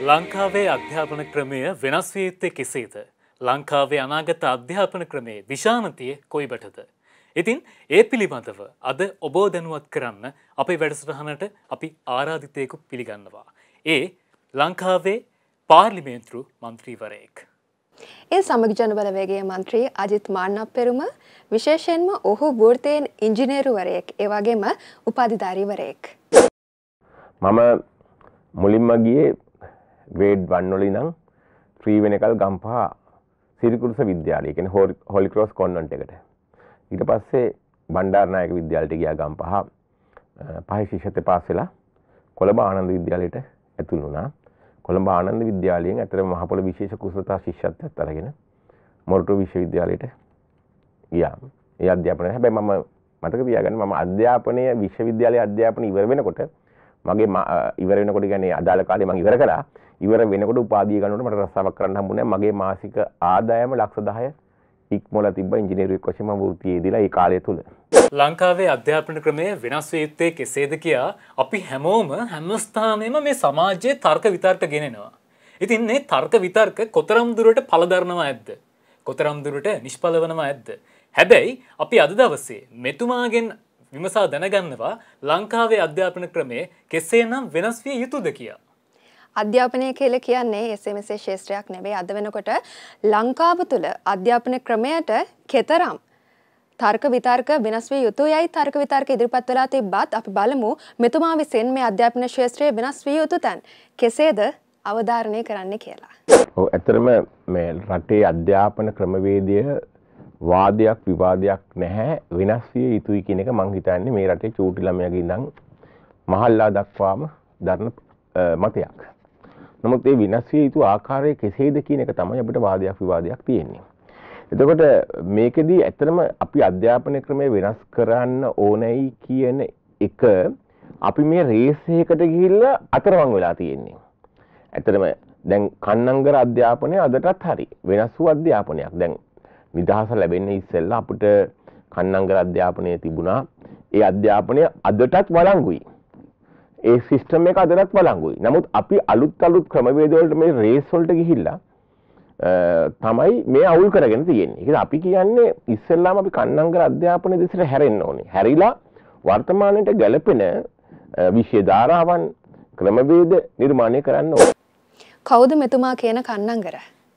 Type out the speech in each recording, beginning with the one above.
ලංකාවේ අධ්‍යාපන ක්‍රමය වෙනස් විය යුත්තේ කෙසේද? ලංකාවේ අනාගත අධ්‍යාපන ක්‍රමයේ දිශානතිය කොයිබටද? ඉතින් ඒ පිළිබඳව අද ඔබ දැනුවත් කරන්න අපේ වැඩසටහනට අපි ආරාධිතයෙකු පිළිගන්නවා. ඒ ලංකාවේ පාර්ලිමේන්තු මන්ත්‍රීවරයෙක්. ඒ සමග ජනබලවේගයේ මන්ත්‍රී අජිත් මාන්නප්පෙරුම විශේෂයෙන්ම ඔහු වෘත්තීය ඉංජිනේරුවරයෙක් ඒ වගේම උපාධිධාරීවරයෙක්. මම මුලින්ම ගියේ grade 1 වල ඉඳන් 3 වෙනකල් ගම්පහ සිරිකුරුස විද්‍යාලය කියන්නේ හෝලි ක්‍රොස් කොන්වෙන්ට් එකට. ඊට පස්සේ බණ්ඩාරනායක විද්‍යාලයට ගියා ගම්පහ. පහේ ශිෂ්‍යත්වය පාස් වෙලා කොළඹ ආනන්ද විද්‍යාලයට ඇතුළු වුණා. කොළඹ ආනන්ද විද්‍යාලයෙන් ඇතරම මහපොළ විශේෂ කුසලතා ශිෂ්‍යත්වයක් අරගෙන මොරටු විශ්වවිද්‍යාලයට ගියා. ඒ අධ්‍යාපනය හැබැයි මම මතක තියාගන්න මම අධ්‍යාපනය විශ්වවිද්‍යාලයේ අධ්‍යාපනය ඉවර වෙනකොට මගේ ඉවර වෙනකොට කියන්නේ අදාළ කාලේ මම ඉවර කළා. ඉවර වෙනකොට උපාධිය ගන්නකොට මට රස්සාවක් කරන්න හම්බුනේ නැහැ. මගේ මාසික ආදායම ලක්ෂ 10 ඉක්මවලා තිබ්බා ඉංජිනේරුවෙක් වශයෙන් මම වෘත්තියේදීලා ඒ කාලය තුල. ලංකාවේ අධ්‍යාපන ක්‍රමය වෙනස් විය යුත්තේ කෙසේද කියා අපි හැමෝම හැම ස්ථානෙම මේ සමාජයේ තර්ක විතර්ක ගෙනෙනවා. ඉතින් මේ තර්ක විතර්ක කොතරම් දුරට පළදරනවා ඇද්ද? කොතරම් දුරට නිෂ්ඵල වෙනවා ඇද්ද? හැබැයි අපි අද දවසේ මෙතුමාගෙන් විමසා දැනගන්නවා ලංකාවේ අධ්‍යාපන ක්‍රමය කෙසේනම් වෙනස් විය යුතුද කියා. අධ්‍යාපනය කියලා කියන්නේ SMS ශාස්ත්‍රයක් නෙවෙයි. අද වෙනකොට ලංකාව තුළ අධ්‍යාපන ක්‍රමයට කෙතරම් තර්ක විතර්ක වෙනස් විය යුතුයයි තර්ක විතර්ක ඉදිරිපත් වෙලා තිබ්බත් අපි බලමු මෙතුමා විසින් මේ අධ්‍යාපන ශාස්ත්‍රය වෙනස් විය යුතු තැන් කෙසේද අවධාරණය කරන්න කියලා. ඔව් ඇත්තටම මේ රටේ අධ්‍යාපන ක්‍රමවේදය වාදයක් විවාදයක් නැහැ වෙනස් විය යුතුයි කියන එක මම හිතන්නේ මේ රටේ චූටි ළමයාගේ ඉඳන් මහල්ලා දක්වාම දරන මතයක්. නමුත් ඒ වෙනස් විය යුතු ආකාරය කෙසේද කියන එක තමයි අපිට වාදයක් විවාදයක් තියෙන්නේ. එතකොට මේකෙදී ඇත්තටම අපි අධ්‍යාපන ක්‍රමය වෙනස් කරන්න ඕනයි කියන එක අපි මේ රේස් එකකට ගිහිල්ලා අතරමං වෙලා තියෙන්නේ. ඇත්තටම දැන් කන්නංගර අධ්‍යාපනය අදටත් හරි වෙනස් වූ අධ්‍යාපනයක්. දැන් නිදහස ලැබෙන්නේ ඉස්සෙල්ලා අපිට කන්නංගර අධ්‍යාපනය තිබුණා. ඒ අධ්‍යාපනය අදටත් වළංගුයි. ඒ සිස්ටම් එක අදටත් වළංගුයි. නමුත් අපි අලුත් ක්‍රමවේද වලට මේ රේස් වලට ගිහිල්ලා තමයි මේ අවුල් කරගෙන තියෙන්නේ. ඒක අපි කියන්නේ ඉස්සෙල්ලාම අපි කන්නංගර අධ්‍යාපනය දෙසට හැරෙන්න ඕනේ. හැරිලා වර්තමානයට ගැලපෙන විෂය ධාරාවන් ක්‍රමවේද නිර්මාණය කරන්න ඕනේ. කවුද මෙතුමා කියන Kannangara?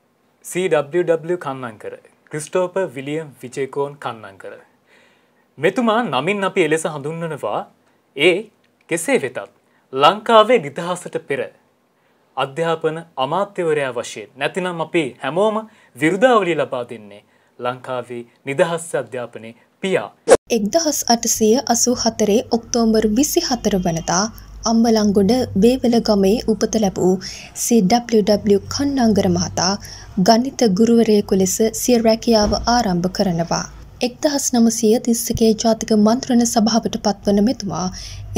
CWW Kannangara. Christopher William Wijekoon Kannangara. මෙතුමා නමින් අපි එලෙස හඳුන්වනවා. ඒ කෙසේ වෙතත් ලංකාවේ නිදහසට පෙර අධ්‍යාපන අමාත්‍යවරයා වශයෙන් නැතිනම් අපි හැමෝම විරුදාවලිය ලබා දෙන්නේ ලංකාවේ නිදහස් අධ්‍යාපනයේ පියා. 1884 ඔක්තෝබර් 24 වනදා අම්බලන්ගොඩ වේවලගමේ උපත ලැබූ CWW කන්නංගර මහතා ගණිත ගුරුවරයෙකු ලෙස සිය රැකියාව ආරම්භ කරනවා. 1931 ජාතික මන්ත්‍රණ සභාවට පත්වන මෙතුමා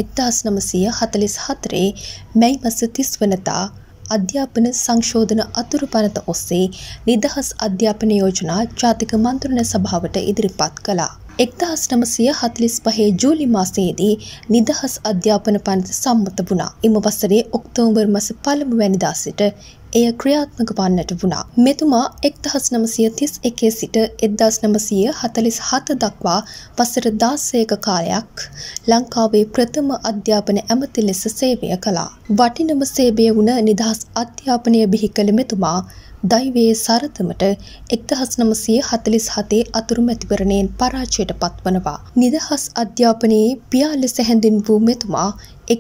1944 මැයි මාස 30 වනදා අධ්‍යාපන සංශෝධන අතුරු පනත ඔස්සේ නිදහස් අධ්‍යාපන යෝජනා ජාතික මන්ත්‍රණ සභාවට ඉදිරිපත් කළා. 1945 ජූලි මාසයේදී නිදහස් අධ්‍යාපන පනත සම්මත වුණා. එම වසරේ ඔක්තෝබර් මාස 1 වෙනිදා සිට එය ක්‍රියාත්මක වන්නට වුණා. මෙතුමා 1931 සිට 1947 දක්වා වසර 16ක කාලයක් ලංකාවේ ප්‍රථම අධ්‍යාපන ඇමති ලෙස සේවය කළා. වටිනම සේවය වුණ නිදහස් අධ්‍යාපනය බිහි කළ මෙතුමා දෛවයේ සරතමට 1947 අතුරු මැතිවරණයෙන් පරාජයට පත්වනවා. නිදහස් අධ්‍යාපනයේ පියා ලෙස හැඳින් වූ මෙතුමා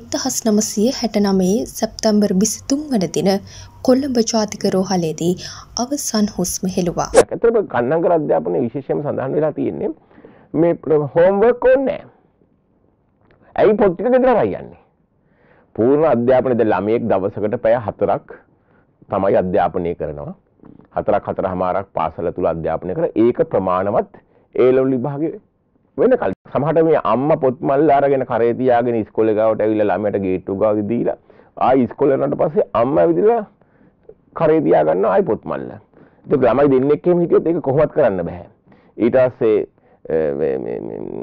1969 සැප්තැම්බර් 23 වන දින කොළඹ ජාතික රෝහලේදී අවසන් හුස්ම හෙළුවා. ඇත්තටම කන්නංගර අධ්‍යාපනයේ විශේෂයෙන්ම සඳහන් වෙලා තියෙන්නේ මේ හෝම්වර්ක් ඕනේ නැහැ. ඇයි පොත් ටික ගෙදර යන්නේ? පූර්ණ අධ්‍යාපනයේ ළමයෙක් දවසකට පැය 4ක් තමයි අධ්‍යාපනය කරනවා. 4:00ක් පාසල තුල අධ්‍යාපනය කර ඒක ප්‍රමාණවත් ඒ ලෙවල් විභාගේ වෙනකල්. සමහරට මේ අම්මා පොත් මල්ල අරගෙන කරේ තියාගෙන ඉස්කෝලේ ගාවට ඇවිල්ලා ළමයට ගේට්ටු ගාව දීලා ආයි ඉස්කෝලේ යනට පස්සේ අම්මා ඇවිදලා කරේ තියා ගන්නවා ආයි පොත් මල්ල. ඒක ළමයි දෙන්නෙක් එහෙම හිටියොත් ඒක කොහොමවත් කරන්න බෑ. ඊට පස්සේ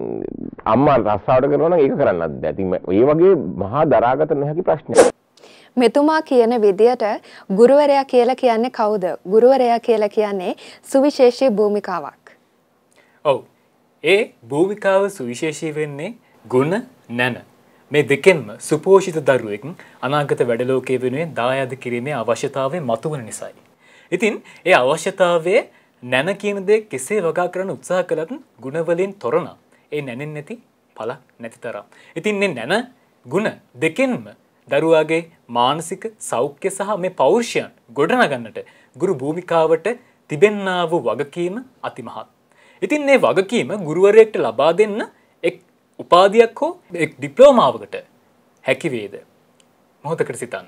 අම්මා රස්සාවට කරනවා නම් ඒක කරන්නත් බෑ. ඉතින් මේ වගේ මහා දරාගත නොහැකි ප්‍රශ්නයක්. මෙතුමා කියන විදියට ගුරුවරයා කියලා කියන්නේ කවුද? ගුරුවරයා කියලා කියන්නේ සුවිශේෂී භූමිකාවක්. ඔව්. ඒ භූමිකාව සුවිශේෂී වෙන්නේ ගුණ නැන. මේ දෙකෙන්ම සුපෝෂිත දරුවෙක් අනාගත වැඩලෝකයේ වෙනුවෙන් දායාද කිරීමේ අවශ්‍යතාවය මතුවන නිසායි. ඉතින් ඒ අවශ්‍යතාවයේ නැන කියන දේ කෙසේ වගා කරන්න උත්සාහ කළත් ගුණ වලින් තොරන ඒ නැනෙන්නේ නැති පළක් නැති තරම්. ඉතින් මේ නැන ගුණ දෙකෙන්ම දරුවාගේ මානසික සෞඛ්‍ය සහ මේ පෞරුෂයන් ගොඩනගන්නට ගුරු භූමිකාවට තිබෙන්නා වූ වගකීම අතිමහත්. ඉතින් මේ වගකීම ගුරුවරයෙක්ට ලබා දෙන්න එක් උපාධියක් හෝ එක් ඩිප්ලෝමාවකට හැකි වේද? මොහොතකට සිතන්න.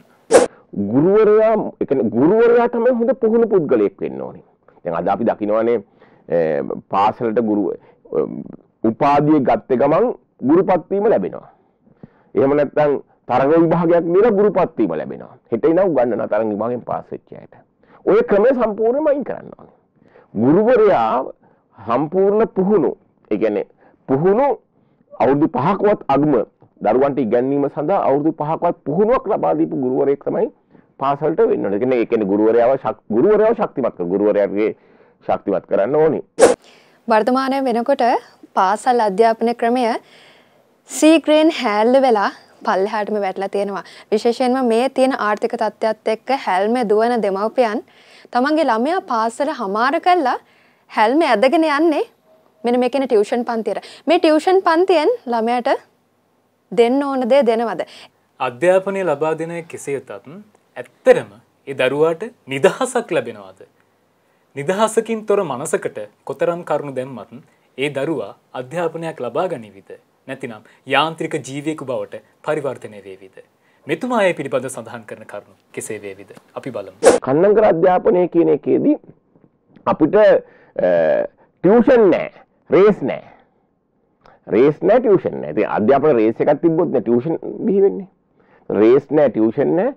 ගුරුවරයා තමයි හොඳ පුහුණු පුද්ගලයෙක් වෙන්න ඕනේ. දැන් අද අපි දකිනවානේ පාසලට උපාධිය ගත්තේ ගමන් ගුරුපත් වීම ලැබෙනවා. එහෙම නැත්නම් තරඟ විභාගයක් දීලා ගුරුපත් වීම ලැබෙනවා. හෙට ඉඳන් උගන්වන තරඟ විභාගයෙන් පාස් වෙච්ච අයට. ඔය ක්‍රමය සම්පූර්ණයෙන්ම අයින් කරන්න ඕනේ. ගුරුවරයා සම්පූර්ණ පුහුණු, ඒ කියන්නේ පුහුණු අවුරුදු 5කවත් අගම දරුවන්ට ඉගැන්වීම සඳහා අවුරුදු 5කවත් පුහුණුවක් ලබා දීපු ගුරුවරයෙක් තමයි පාසලට වෙන්න ඕනේ. ඒ කියන්නේ ගුරුවරයාව ශක්තිමත් කර ගුරුවරයාගේ ශක්තිමත් කරන්න ඕනේ. වර්තමානයේ වෙනකොට පාසල් අධ්‍යාපන ක්‍රමය සීග්‍රේන් හැල්ලු වෙලා පල්ලෙහාටම වැටලා තියෙනවා. විශේෂයෙන්ම මේ තියෙන ආර්ථික තත්ත්වයත් එක්ක හැල්මේ දුවන දෙමව්පියන් තමන්ගේ ළමයා පාසල හමාර කළා හැල්මේ ඇදගෙන යන්නේ මෙන්න මේ කියන ටියුෂන් පන්තියට. මේ ටියුෂන් පන්තියෙන් ළමයාට දෙන්න ඕන දේ දෙනවද? අධ්‍යාපනය ලබා දෙන කෙසේ වෙතත් ඇත්තටම ඒ දරුවාට නිදහසක් ලැබෙනවද? නිදහසකින් තොර මනසකට කොතරම් කරුණු දැම්මත් ඒ දරුවා අධ්‍යාපනයක් ලබා ගනිවිද? නැතිනම් යාන්ත්‍රික ජීවියෙකු බවට පරිවර්තනය වේවිද? මෙතුමා ඒ පිළිබඳව සඳහන් කරන කරුණු කෙසේ වේවිද? අපි බලමු. කන්නංකර අධ්‍යාපනය කියන එකේදී අපිට ටියුෂන් නැහැ, රේස් නැහැ. රේස් නැහැ, ටියුෂන් නැහැ. ඉතින් අධ්‍යාපන රේස් එකක් තිබ්බොත් නේ ටියුෂන් බිහි වෙන්නේ. රේස් නැහැ, ටියුෂන් නැහැ.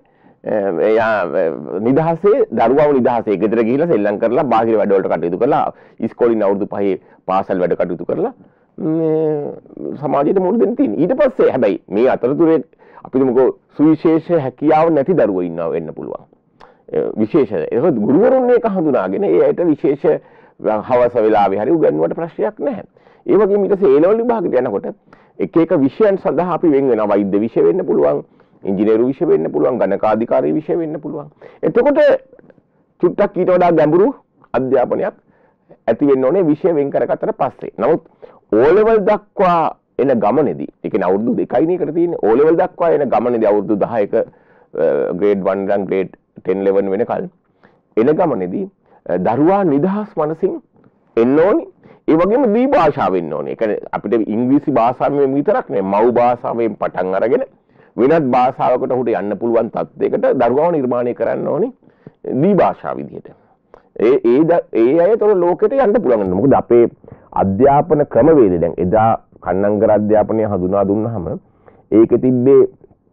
නිදහසේ දරුවව නිදහසේ ගෙදර ගිහිල්ලා සෙල්ලම් කරලා බාහිර වැඩවලට කටයුතු කරලා ඉස්කෝලේ අවුරුදු 5 පාසල් වැඩ කටයුතු කරලා සමාජයට මුහුණ දෙන්න තියෙන. ඊට පස්සේ හැබැයි මේ අතරතුරේ අපි දුමුකෝ සුවිශේෂ හැකියාව නැති දරුවෝ ඉන්නවා වෙන්න පුළුවන්. විශේෂ ඒක ගුරුවරුන් මේක හඳුනාගෙන ඒ ඇයට විශේෂ හවස වෙලාවේ හරි උගන්වන්නට ප්‍රශ්නයක් නැහැ. ඒ වගේම ඊට පස්සේ A-level විභාගයට යනකොට එක එක විෂයන් සඳහා අපි වෙන් වෙනවා. වෛද්‍ය විෂය වෙන්න පුළුවන්, ඉංජිනේරු විෂය වෙන්න පුළුවන්, ගණකාධිකාරී විෂය වෙන්න පුළුවන්. එතකොට චුට්ටක් ඊට වඩා ගැඹුරු අධ්‍යාපනයක් ඇති වෙන්න ඕනේ විෂය වෙන් කරගත්තට පස්සේ. නමුත් O-level දක්වා එන ගමනේදී, ඒ කියන්නේ අවුරුදු 2යි නේ එකට තියෙන්නේ. O-level දක්වා එන ගමනේදී අවුරුදු 10ක grade 1 ඉඳන් grade 10 11 වෙනකල් එන ගමනේදී දරුවා නිදහස් මනසින් එන්න ඕනේ. ඒ වගේම දී භාෂාව වෙන්න ඕනේ. ඒ කියන්නේ අපිට ඉංග්‍රීසි භාෂාවෙන් විතරක් නෙවෙයි මව් භාෂාවෙන් පටන් අරගෙන වෙනත් භාෂාවකට උඩ යන්න පුළුවන් තත්යකට දරුවව නිර්මාණය කරන්න ඕනේ දී භාෂාව විදිහට. ඒ අයතොර ලෝකෙට යන්න පුළුවන්. මොකද අපේ අධ්‍යාපන ක්‍රමවේදය දැන් එදා කන්නංගර අධ්‍යාපනය හඳුනා දුන්නාම ඒකේ තිබ්බේ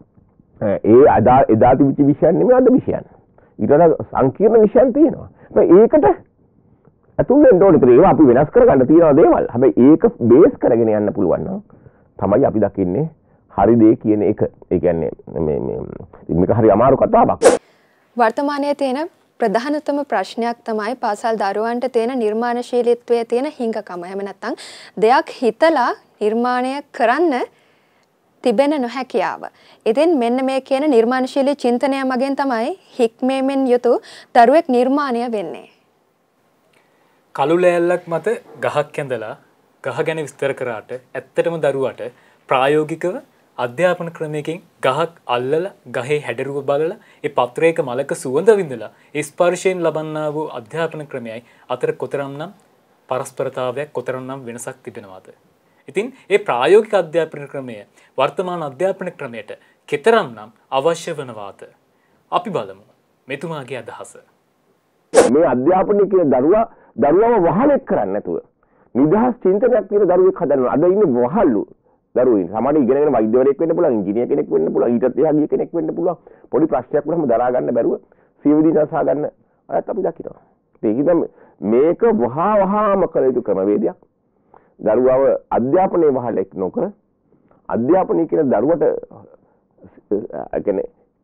එදා තිබිච්ච විෂයන් නෙමෙයි අද විෂයන්. ඊට වඩා සංකීර්ණ විෂයන් තියෙනවා. ඒකට අතුල් වෙන්න ඕනේ. ඒවා අපි වෙනස් කරගන්න තියෙනවා දේවල්. හැබැයි ඒක බේස් කරගෙන යන්න පුළුවන් නම් තමයි අපි දකින්නේ හරි දේ කියන එක. ඒ කියන්නේ මේක හරි අමාරු කතාවක්. වර්තමානයේ තියෙන ප්‍රධානතම ප්‍රශ්නයක් තමයි පාසල් දරුවන්ට තියෙන නිර්මාණශීලීත්වයේ තියෙන හිඟකම. එහෙම නැත්නම් දෙයක් හිතලා නිර්මාණය කරන්න තිබෙන නොහැකියාව. ඉතින් මෙන්න මේ කියන නිර්මාණශීලී චින්තනය මගින් තමයි හික්මීමෙන් යුතු දරුවෙක් නිර්මාණය වෙන්නේ. කළු ලෑල්ලක් මත ගහක් ඇඳලා ගහ ගැන විස්තර කරාට ඇත්තටම දරුවට ප්‍රායෝගිකව අධ්‍යාපන ක්‍රමයකින් ගහක් අල්ලලා ගහේ හැඩරුව බලලා ඒ පත්‍රයක මලක සුවඳ විඳලා ඒ ස්පර්ශයෙන් ලබන්නා වූ අධ්‍යාපන ක්‍රමයයි අතර කොතරම්නම් පරස්පරතාවයක් කොතරම්නම් වෙනසක් තිබෙනවද? ඉතින් ඒ ප්‍රායෝගික අධ්‍යාපන ක්‍රමය වර්තමාන අධ්‍යාපන ක්‍රමයට කෙතරම්නම් අවශ්‍ය වනවාද? අපි බලමු මෙතුමාගේ අදහස. මේ අධ්‍යාපනය කියන දරුවව වහලෙක් කරන්නේ නැතුව නිදහස් චින්තනයක් තියෙන දරුවෙක් හදනවා. අද ඉන්නේ වහල්ලු දරුවෝ. සමහර ඉගෙනගෙන වෛද්‍යවරයෙක් වෙන්න පුළුවන්, ඉංජිනේර කෙනෙක් වෙන්න පුළුවන්, ඊටත් එහා ගිය කෙනෙක් වෙන්න පුළුවන්. පොඩි ප්‍රශ්නයක් වුණාම දරා ගන්න බැරුව සියවිදි නසා ගන්න අයත් අපි දකිනවා. ඒකෙන් මේක වහාම කළ යුතු ක්‍රමවේදයක්. දරුවව අධ්‍යාපනයේ වහලෙක් නොකර අධ්‍යාපනය කියන දරුවට කියන්නේ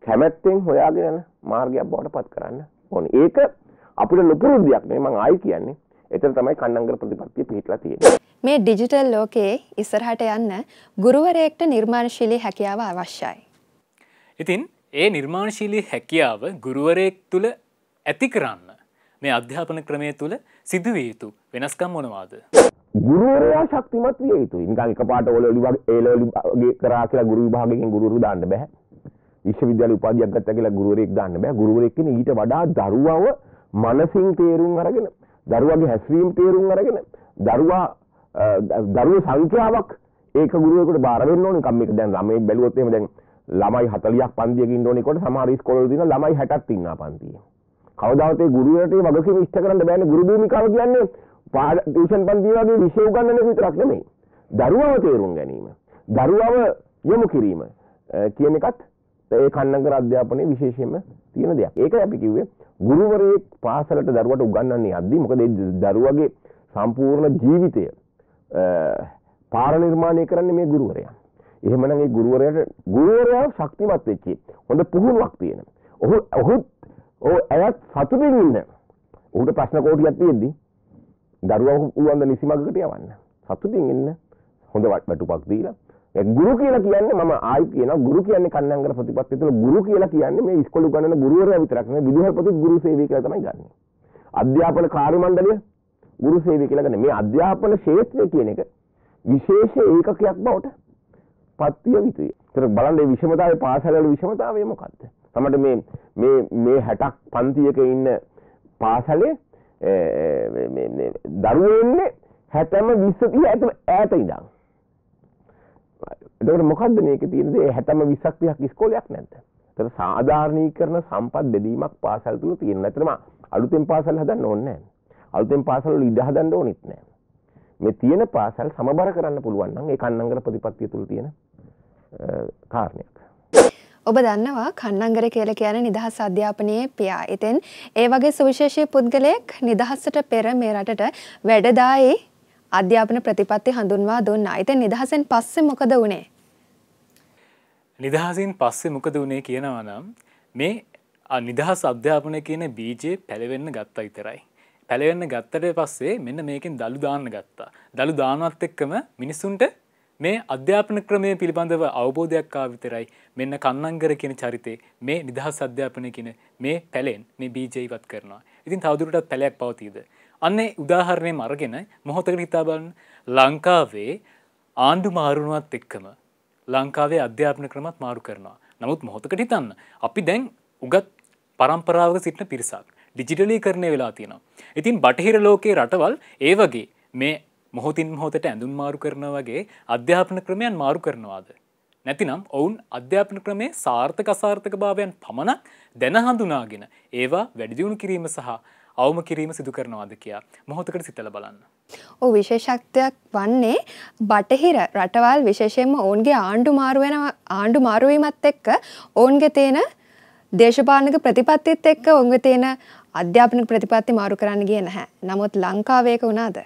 කැමැත්තෙන් හොයාගෙන යන මාර්ගයක් බවට පත් කරන්න ඕනේ. ඒක අපිට ලොකුරුද්දයක් නෙමෙයි මම ආයි කියන්නේ. එතන තමයි කන්නංගර ප්‍රතිපත්තිය පිළිట్లా තියෙන්නේ. මේ ඩිජිටල් ලෝකයේ ඉස්සරහට යන්න ගුරුවරයෙක්ට නිර්මාණශීලී හැකියාව අවශ්‍යයි. ඉතින් ඒ නිර්මාණශීලී හැකියාව ගුරුවරයෙක් තුළ ඇති කරන්න මේ අධ්‍යාපන ක්‍රමය තුළ සිදුවිය යුතු වෙනස්කම් මොනවාද? ගුරුවරයා ශක්තිමත් විය යුතුයි. නිකන් එකපාරට A-level කරා කියලා ගුරු විභාගයෙන් ගුරුවරු දාන්න බෑ. විශ්වවිද්‍යාල උපාධියක් ගත්තා කියලා ගුරුවරයෙක් දාන්න බෑ. ගුරුවරයෙක් කියන්නේ ඊට වඩා දරුවව මනසින් තේරුම් අරගෙන, දරුවගේ හැසිරීම තේරුම් අරගෙන, දරුවෝ සංඛ්‍යාවක් ඒක ගුරුවරයෙකුට බාර වෙන්න ඕනේ. නිකන් මේක දැන් ළමයි බැලුවොත් එහෙම දැන් ළමයි 40ක් පන්තියක ඉන්න ඕනේ කොට සමහර ඉස්කෝලවල තියෙන ළමයි 60ක් ඉන්නවා පන්තියේ. කවදාවත් ඒ ගුරුවරට ඒ වගකීම ඉෂ්ට කරන්න බෑනේ. ගුරු භූමිකාව කියන්නේ ටියුෂන් පන්ති වගේ විෂය උගන්වන එක විතරක් නෙමෙයි. දරුවව තේරුම් ගැනීම, දරුවව යොමු කිරීම කියන එකත් ඒ කන්නංගර අධ්‍යාපනයේ විශේෂයෙන්ම තියෙන දෙයක්. ඒකයි අපි කිව්වේ ගුරුවරයෙක් පාසලට දරුවට උගන්වන්නේ යද්දී මොකද ඒ දරුවගේ සම්පූර්ණ ජීවිතය පාර නිර්මාණය කරන්නේ මේ ගුරුවරයා. එහෙමනම් ඒ ගුරුවරයා ශක්තිමත් වෙච්ච හොඳ පුහුණුවක් තියෙන. ඔහු ඇයත් සතුටින් ඉන්න. ඔහුට ප්‍රශ්න කෝටියක් තියෙද්දි දරුවා උවන්ද නිසිමගකට යවන්න. සතුටින් ඉන්න හොඳ වටුපක් දීලා. ඒ ගුරු කියලා කියන්නේ මම ආයි කියනවා ගුරු කියන්නේ කන්නංගර ප්‍රතිපත්තිය තුළ ගුරු කියලා කියන්නේ මේ ඉස්කෝලේ උගන්වන ගුරුවරයා විතරක් නෙවෙයි විදුහල්පතිත් ගුරු සේවය කියලා තමයි ගන්නෙ. අධ්‍යාපන කාර්ය මණ්ඩලය ගුරු සේවය කියලා ගන්න. මේ අධ්‍යාපන ක්ෂේත්‍රය කියන එක විශේෂ ඒකකයක් බවට පත්විය යුතුයි. ඒතර බලන්න මේ විෂමතාවයේ පාසල්වල විෂමතාවය මොකක්ද? තමයි මේ 60ක් පන්තියක ඉන්න පාසලේ මේ දරුවෝ ඉන්නේ 60ම 20 30 ඈත ඉඳන්. එතකොට මොකද්ද මේකේ තියෙන දේ 60ම 20ක් 30ක් ඉස්කෝලයක් නැද්ද? ඒතර සාධාරණීකරණ සම්පත් බෙදීමක් පාසල් තුල තියෙනවා. ඇත්තටම අලුතෙන් පාසල් හදන්න ඕනේ නැහැ. අලුතෙන් පාසල් වල ඉඩ හදන්න ඕනෙත් නැහැ. මේ තියෙන පාසල් සමබර කරන්න පුළුවන් නම් ඒ කන්නංගර ප්‍රතිපත්තිය තුල තියෙන කාරණයක්. ඔබ දන්නවා කන්නංගර කියලා කියන්නේ නිදහස් අධ්‍යාපනයේ පියා. ඉතින් ඒ වගේ සුවිශේෂී පුද්ගලයෙක් නිදහසට පෙර මේ රටට වැඩදායි අධ්‍යාපන ප්‍රතිපත්ති හඳුන්වා දුන්නා. ඉතින් නිදහසෙන් පස්සේ මොකද වුනේ? නිදහසින් පස්සේ මොකද වුනේ කියනවා නම් මේ නිදහස් අධ්‍යාපනය කියන බීජේ පැලවෙන්න ගත්තා විතරයි. පැලවෙන්න ගත්තට පස්සේ මෙන්න මේකෙන් දලු දාන්න ගත්තා. දලු දානවත් එක්කම මිනිසුන්ට මේ අධ්‍යාපන ක්‍රමය පිළිබඳව අවබෝධයක් ආව විතරයි. මෙන්න කන්නංගර කියන චරිතේ මේ නිදහස් අධ්‍යාපනය කියන මේ පැලෙන් මේ බීජය ඉවත් කරනවා. ඉතින් තවදුරටත් පැලයක් පවතීද? අන්නේ උදාහරණයක් අරගෙන මොහොතකට හිතා බලන්න. ලංකාවේ ආණ්ඩු මාරුණුවත් එක්කම ලංකාවේ අධ්‍යාපන ක්‍රමත් මාරු කරනවා. නමුත් මොහොතකට හිතන්න අපි දැන් උගත් පරම්පරාවක සිටින පිරිසක් ඩිජිටලීකරණය වෙලා තියෙනවා. ඉතින් බටහිර ලෝකයේ රටවල් ඒ වගේ මේ මොහොතින් මොහොතට ඇඳුම් මාරු කරනවා වගේ අධ්‍යාපන ක්‍රමයන් මාරු කරනවාද? නැතිනම් ඔවුන් අධ්‍යාපන ක්‍රමයේ සාර්ථක අසාර්ථක භාවයන් පමණක් දැන හඳුනාගෙන ඒවා වැඩි දියුණු කිරීම සහ අවම කිරීම සිදු කරනවාද කියලා මොහොතකට සිතලා බලන්න. ඔව් විශේෂත්වයක් වන්නේ බටහිර රටවල් විශේෂයෙන්ම ඔවුන්ගේ ආණ්ඩු මාරු වීමත් එක්ක ඔවුන්ගේ තියෙන දේශපාලනික ප්‍රතිපත්තිත් එක්ක ඔවුන්ගේ තියෙන අධ්‍යාපනික ප්‍රතිපත්ති මාරු කරන්න ගියේ නැහැ. නමුත් ලංකාවේ ඒක වුණාද?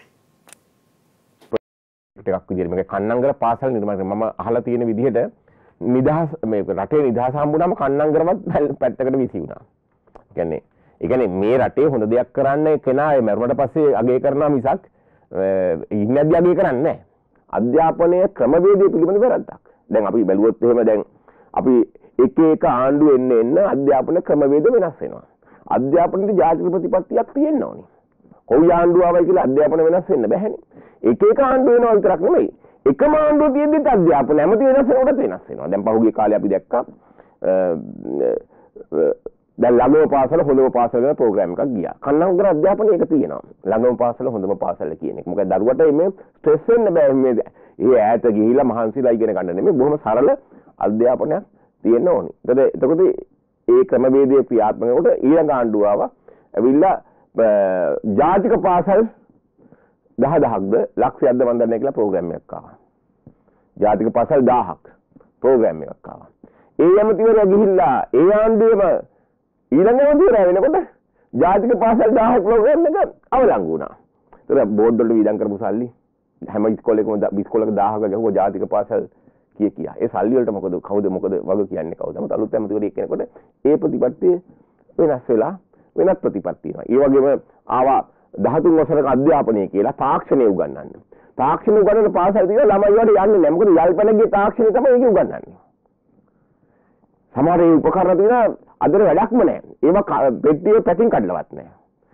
ටිකක් විදියට මේක කන්නංගර පාසල් නිර්මාණය මම අහලා තියෙන විදිහට නිදහස් මේ රටේ නිදහස හම්බුනම කන්නංගරවත් පැත්තකට විසි වුණා. ඒ කියන්නේ මේ රටේ හොඳ දෙයක් කරන්න කෙනා ඒ මරුණට පස්සේ අගය කරනවා මිසක් ඉන්නදී අගය කරන්නේ නැහැ. අධ්‍යාපනයේ ක්‍රමවේදය පිළිබඳ වැරද්දක්. දැන් අපි බැලුවොත් එහෙම දැන් අපි එක ආණ්ඩු එන්න අධ්‍යාපන ක්‍රමවේද වෙනස් වෙනවා. අධ්‍යාපනයේ ජාතික ප්‍රතිපත්තියක් තියෙන්න ඕනේ. කොයි ආණ්ඩුව ආවයි කියලා අධ්‍යාපන වෙනස් වෙන්න බෑනේ. එක ආණ්ඩු වෙනවා විතරක් නෙමෙයි. එකම ආණ්ඩුව තියෙද්දිත් අධ්‍යාපන හැමති වෙනස් වෙනකොට වෙනස් වෙනවා. දැන් පහුගිය කාලේ අපි දැක්කා දැන් ළඟම පාසල හොඳම පාසල ගැන ප්‍රෝග්‍රෑම් එකක් ගියා. කන්නංගර අධ්‍යාපනය ඒක තියෙනවා. ළඟම පාසල හොඳම පාසල කියන එක. මොකද දරුවට මේ ස්ට්‍රෙස් වෙන්න බෑ මේ ඈත ගිහිලා මහන්සිලා ඉගෙන ගන්න නෙමෙයි. බොහොම සරල අධ්‍යාපනයක් තියෙන්න ඕනේ. එතකොට ඒ ක්‍රමවේදයේ ක්‍රියාත්මක කොට ඊළඟ ආණ්ඩුව ආවා. ඇවිල්ලා ජාතික පාසල් 10000ක්ද ලක්ෂයක්ද වන්දනය කියලා ප්‍රෝග්‍රෑම් එකක් ආවා. ජාතික පාසල් 1000ක් ප්‍රෝග්‍රෑම් එකක් ආවා. ඒ ඇමතිවරයා ගිහිල්ලා ඒ ආණ්ඩුවේම ඊළඟ ඇමතිවරයා වෙනකොට ජාතික පාසල් 1000ක් ප්‍රෝග්‍රෑම් එක අවලංගු වුණා. ඒතර බෝඩ් වලට වියදම් කරපු සල්ලි හැම ඉස්කෝලේකම ඉස්කෝලේක 1000ක ගහුවා ජාතික පාසල් කියා. ඒ සල්ලි වලට මොකද වග කියන්නේ කවුද? මත අලුත් ඇමතිවරයෙක් කෙනෙකුට ඒ ප්‍රතිපත්තිය වෙනස් වෙලා වෙනත් ප්‍රතිපත්තියක්. ඒ වගේම ආවා 13 වසරක අධ්‍යාපනය කියලා තාක්ෂණය උගන්වන්න. තාක්ෂණය උගන්වන පාසල් තියෙන ළමයි වලට යන්නේ නැහැ. මොකද යල්පැනගේ තාක්ෂණය තමයි ඒක උගන්වන්නේ. සමහර ඒ උපකරණ තියෙන අදට වැඩක්ම නැහැ. ඒවා පෙට්ටියේ පැකින් කඩලවත් නැහැ.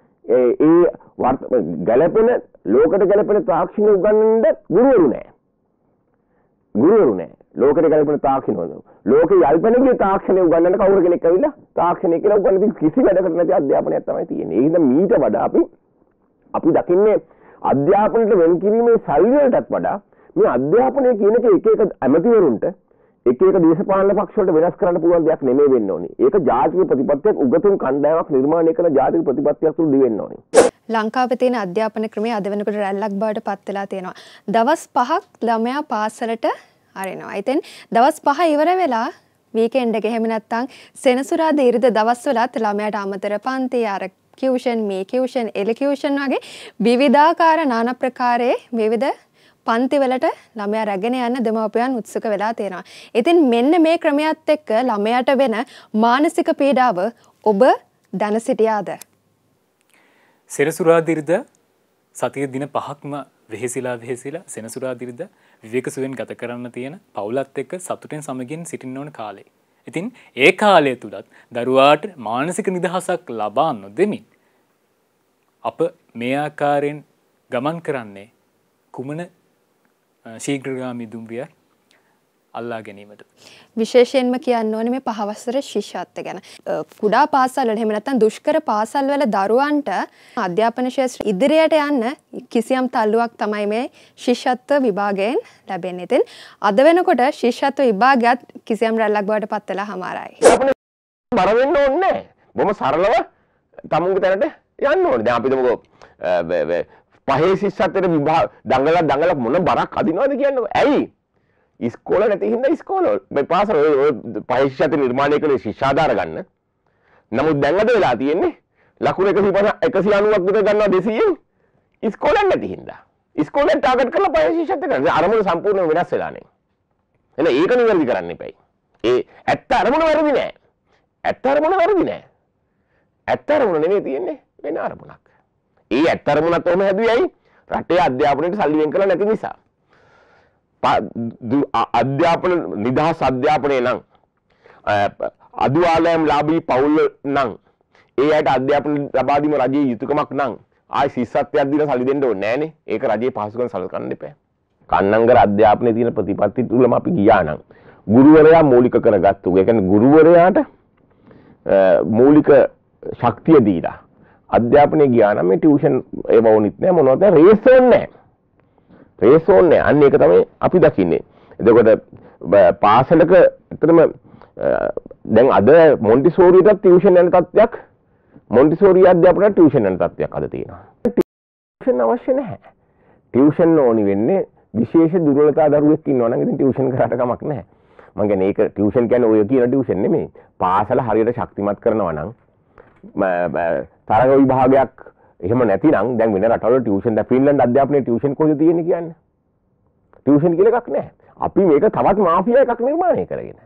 ගැලපෙන ලෝකෙට ගැලපෙන තාක්ෂණය උගන්වන්න ගුරුවරු නැහැ. ලෝකෙට ගැලපෙන තාක්ෂණ වල. ලෝකේ යල්පැනගේ තාක්ෂණය උගන්වන්න කවුරු කෙනෙක් ඇවිල්ලා තාක්ෂණය කියලා උගන්වන්න කිසි වැඩකට නැති අධ්‍යාපනයක් තමයි තියෙන්නේ. ඒ හින්දා මීට වඩා අපි දකින්නේ අධ්‍යාපනයට වෙන් කිරීමේ සල්ලි වලටත් වඩා මේ අධ්‍යාපනය කියන එක එක ඇමතිවරුන්ට එක දේශපාලන පක්ෂ වලට වෙනස් කරන්න පුළුවන් දෙයක් නෙමෙයි වෙන්න ඕනේ. ඒක ජාතික ප්‍රතිපත්තියක් උගතුන් කණ්ඩායමක් නිර්මාණය කරන ජාතික ප්‍රතිපත්තියක් තුළ දිවෙන්න ඕනේ. ලංකාවේ තියෙන අධ්‍යාපන ක්‍රමය අද වෙනකොට රැල්ලක් බවට පත් වෙලා තියෙනවා. දවස් 5ක් ළමයා පාසලට අරිනවා. ඉතින් දවස් 5 ඉවර වෙලා වීකෙන්ඩ් එක එහෙම නැත්නම් සෙනසුරාදා ඉරිද දවස්වලත් ළමයාට අමතර පන්ති අර කියුෂන් මේ කියුෂන් එලකියුෂන් වගේ විවිධාකාර নানা ප්‍රකාරයේ විවිධ පන්ති වලට ළමයා රැගෙන යන්න දෙමව්පියන් උත්සුක වෙලා තියෙනවා. ඉතින් මෙන්න මේ ක්‍රමයට එක්ක ළමයාට වෙන මානසික පීඩාව ඔබ දැන සිටියාද? සෙනසුරාදිරිද සතිය දින 5ක්ම වෙහෙසිලා සෙනසුරාදිරිද විවේක සුවෙන් ගත කරන්න තියෙන පවුලත් එක්ක සතුටෙන් සමගින් සිටින්න ඕන කාලේ. ඉතින් ඒ කාලය තුලත් දරුවාට මානසික නිදහසක් ලබා නොදෙමින් අප මේ ආකාරයෙන් ගමන් කරන්නේ කුමන ශීඝ්‍රගාමී දුම්රිය අල්ලා ගැනීමට. විශේෂයෙන්ම කියන්න ඕනේ මේ 5 වසර ශිෂ්‍යත්වය ගැන. කුඩා පාසල් වල එහෙම නැත්නම් දුෂ්කර පාසල් වල දරුවන්ට අධ්‍යාපන ශාස්ත්‍ර ඉදිරියට යන්න කිසියම් තල්ලුවක් තමයි මේ ශිෂ්‍යත්ව විභාගයෙන් ලැබෙන්නේ. ඉතින් අද වෙනකොට ශිෂ්‍යත්ව විභාගයත් කිසියම් රැල්ලක් බවට පත් වෙලා හමාරයි. බර වෙන්න ඕනේ නැහැ. බොහොම සරලව තමුන්ගේ තැනට යන්න ඕනේ. දැන් අපි තමකෝ පහේ ශිෂ්‍යත්වයට විභාග දඟලලා මොන බරක් අදිනවද කියන්නේ. ඇයි? ඉස්කෝල නැති හින්දා ඉස්කෝල මේ පාසල ඔය පහේ ශිෂ්‍යත්ව නිර්මාණය කළේ ශිෂ්‍යාධාර ගන්න. නමුත් දැන් අද වෙලා තියෙන්නේ ලකුණු 190ක් විතර ගන්නවා 200න් ඉස්කෝලෙන් නැති හින්දා. ඉස්කෝලෙන් ටාගට් කරලා පහේ ශිෂ්‍යත්ව කරනවා. අරමුණ සම්පූර්ණයෙන් වෙනස් වෙලා නේ. එහෙනම් ඒක නිවැරදි කරන්න එපයි. ඒ ඇත්ත අරමුණ වැරදි නෑ. ඇත්ත අරමුණ නෙමෙයි තියෙන්නේ වෙන අරමුණක්. ඒ ඇත්ත අරමුණත් ඔහම හැදුවේ ඇයි? රටේ අධ්‍යාපනයට සල්ලි වෙන් කරලා නැති නිසා. අධ්‍යාපන නිදහස් අධ්‍යාපනය නම් අදුආලයම් ලාභී පවුල් නම් ඒ අයට අධ්‍යාපන ලබා දීම රජයේ යුතුයකමක් නම් ආයි ශිෂ්‍යත්වයක් දීලා සල්ලි දෙන්න ඕනේ නෑනේ. ඒක රජයේ පහසුකම් සලකන්න එපා. කන්නංගර අධ්‍යාපනයේ තියෙන ප්‍රතිපත්ති තුලම අපි ගියා නම් ගුරුවරයා මූලික කරගත්තු. ඒ කියන්නේ ගුරුවරයාට මූලික ශක්තිය දීලා අධ්‍යාපනයේ ගියා නම් මේ ටියුෂන් ඒව ඕනිත් නෑ මොනවද රේස් ඕනේ නෑ. අන්න ඒක තමයි අපි දකින්නේ. එතකොට පාසලක ඇත්තටම දැන් අද මොන්ටිසෝරියට ටියුෂන් යන තත්ත්වයක් මොන්ටිසෝරි අධ්‍යාපනයට ටියුෂන් යන තත්ත්වයක් අද තියෙනවා. ටියුෂන් අවශ්‍ය නැහැ. ටියුෂන් ඕනි වෙන්නේ විශේෂ දුර්වලතා දරුවෙක් ඉන්නවා නම් ඉතින් ටියුෂන් කරාට කමක් නැහැ. මම කියන්නේ ඒක ටියුෂන් කියන්නේ ඔය කියන ටියුෂන් නෙමෙයි. පාසල හරියට ශක්තිමත් කරනවා නම් තරග විභාගයක් එහෙම නැතිනම් දැන් වෙන රටවල ටියුෂන් දැන් ෆින්ලන්ඩ් අධ්‍යාපනයේ ටියුෂන් කොහෙද තියෙන්නේ කියන්නේ? ටියුෂන් කියලා එකක් නැහැ. අපි මේක තවත් මාෆියා එකක් නිර්මාණය කරගෙන.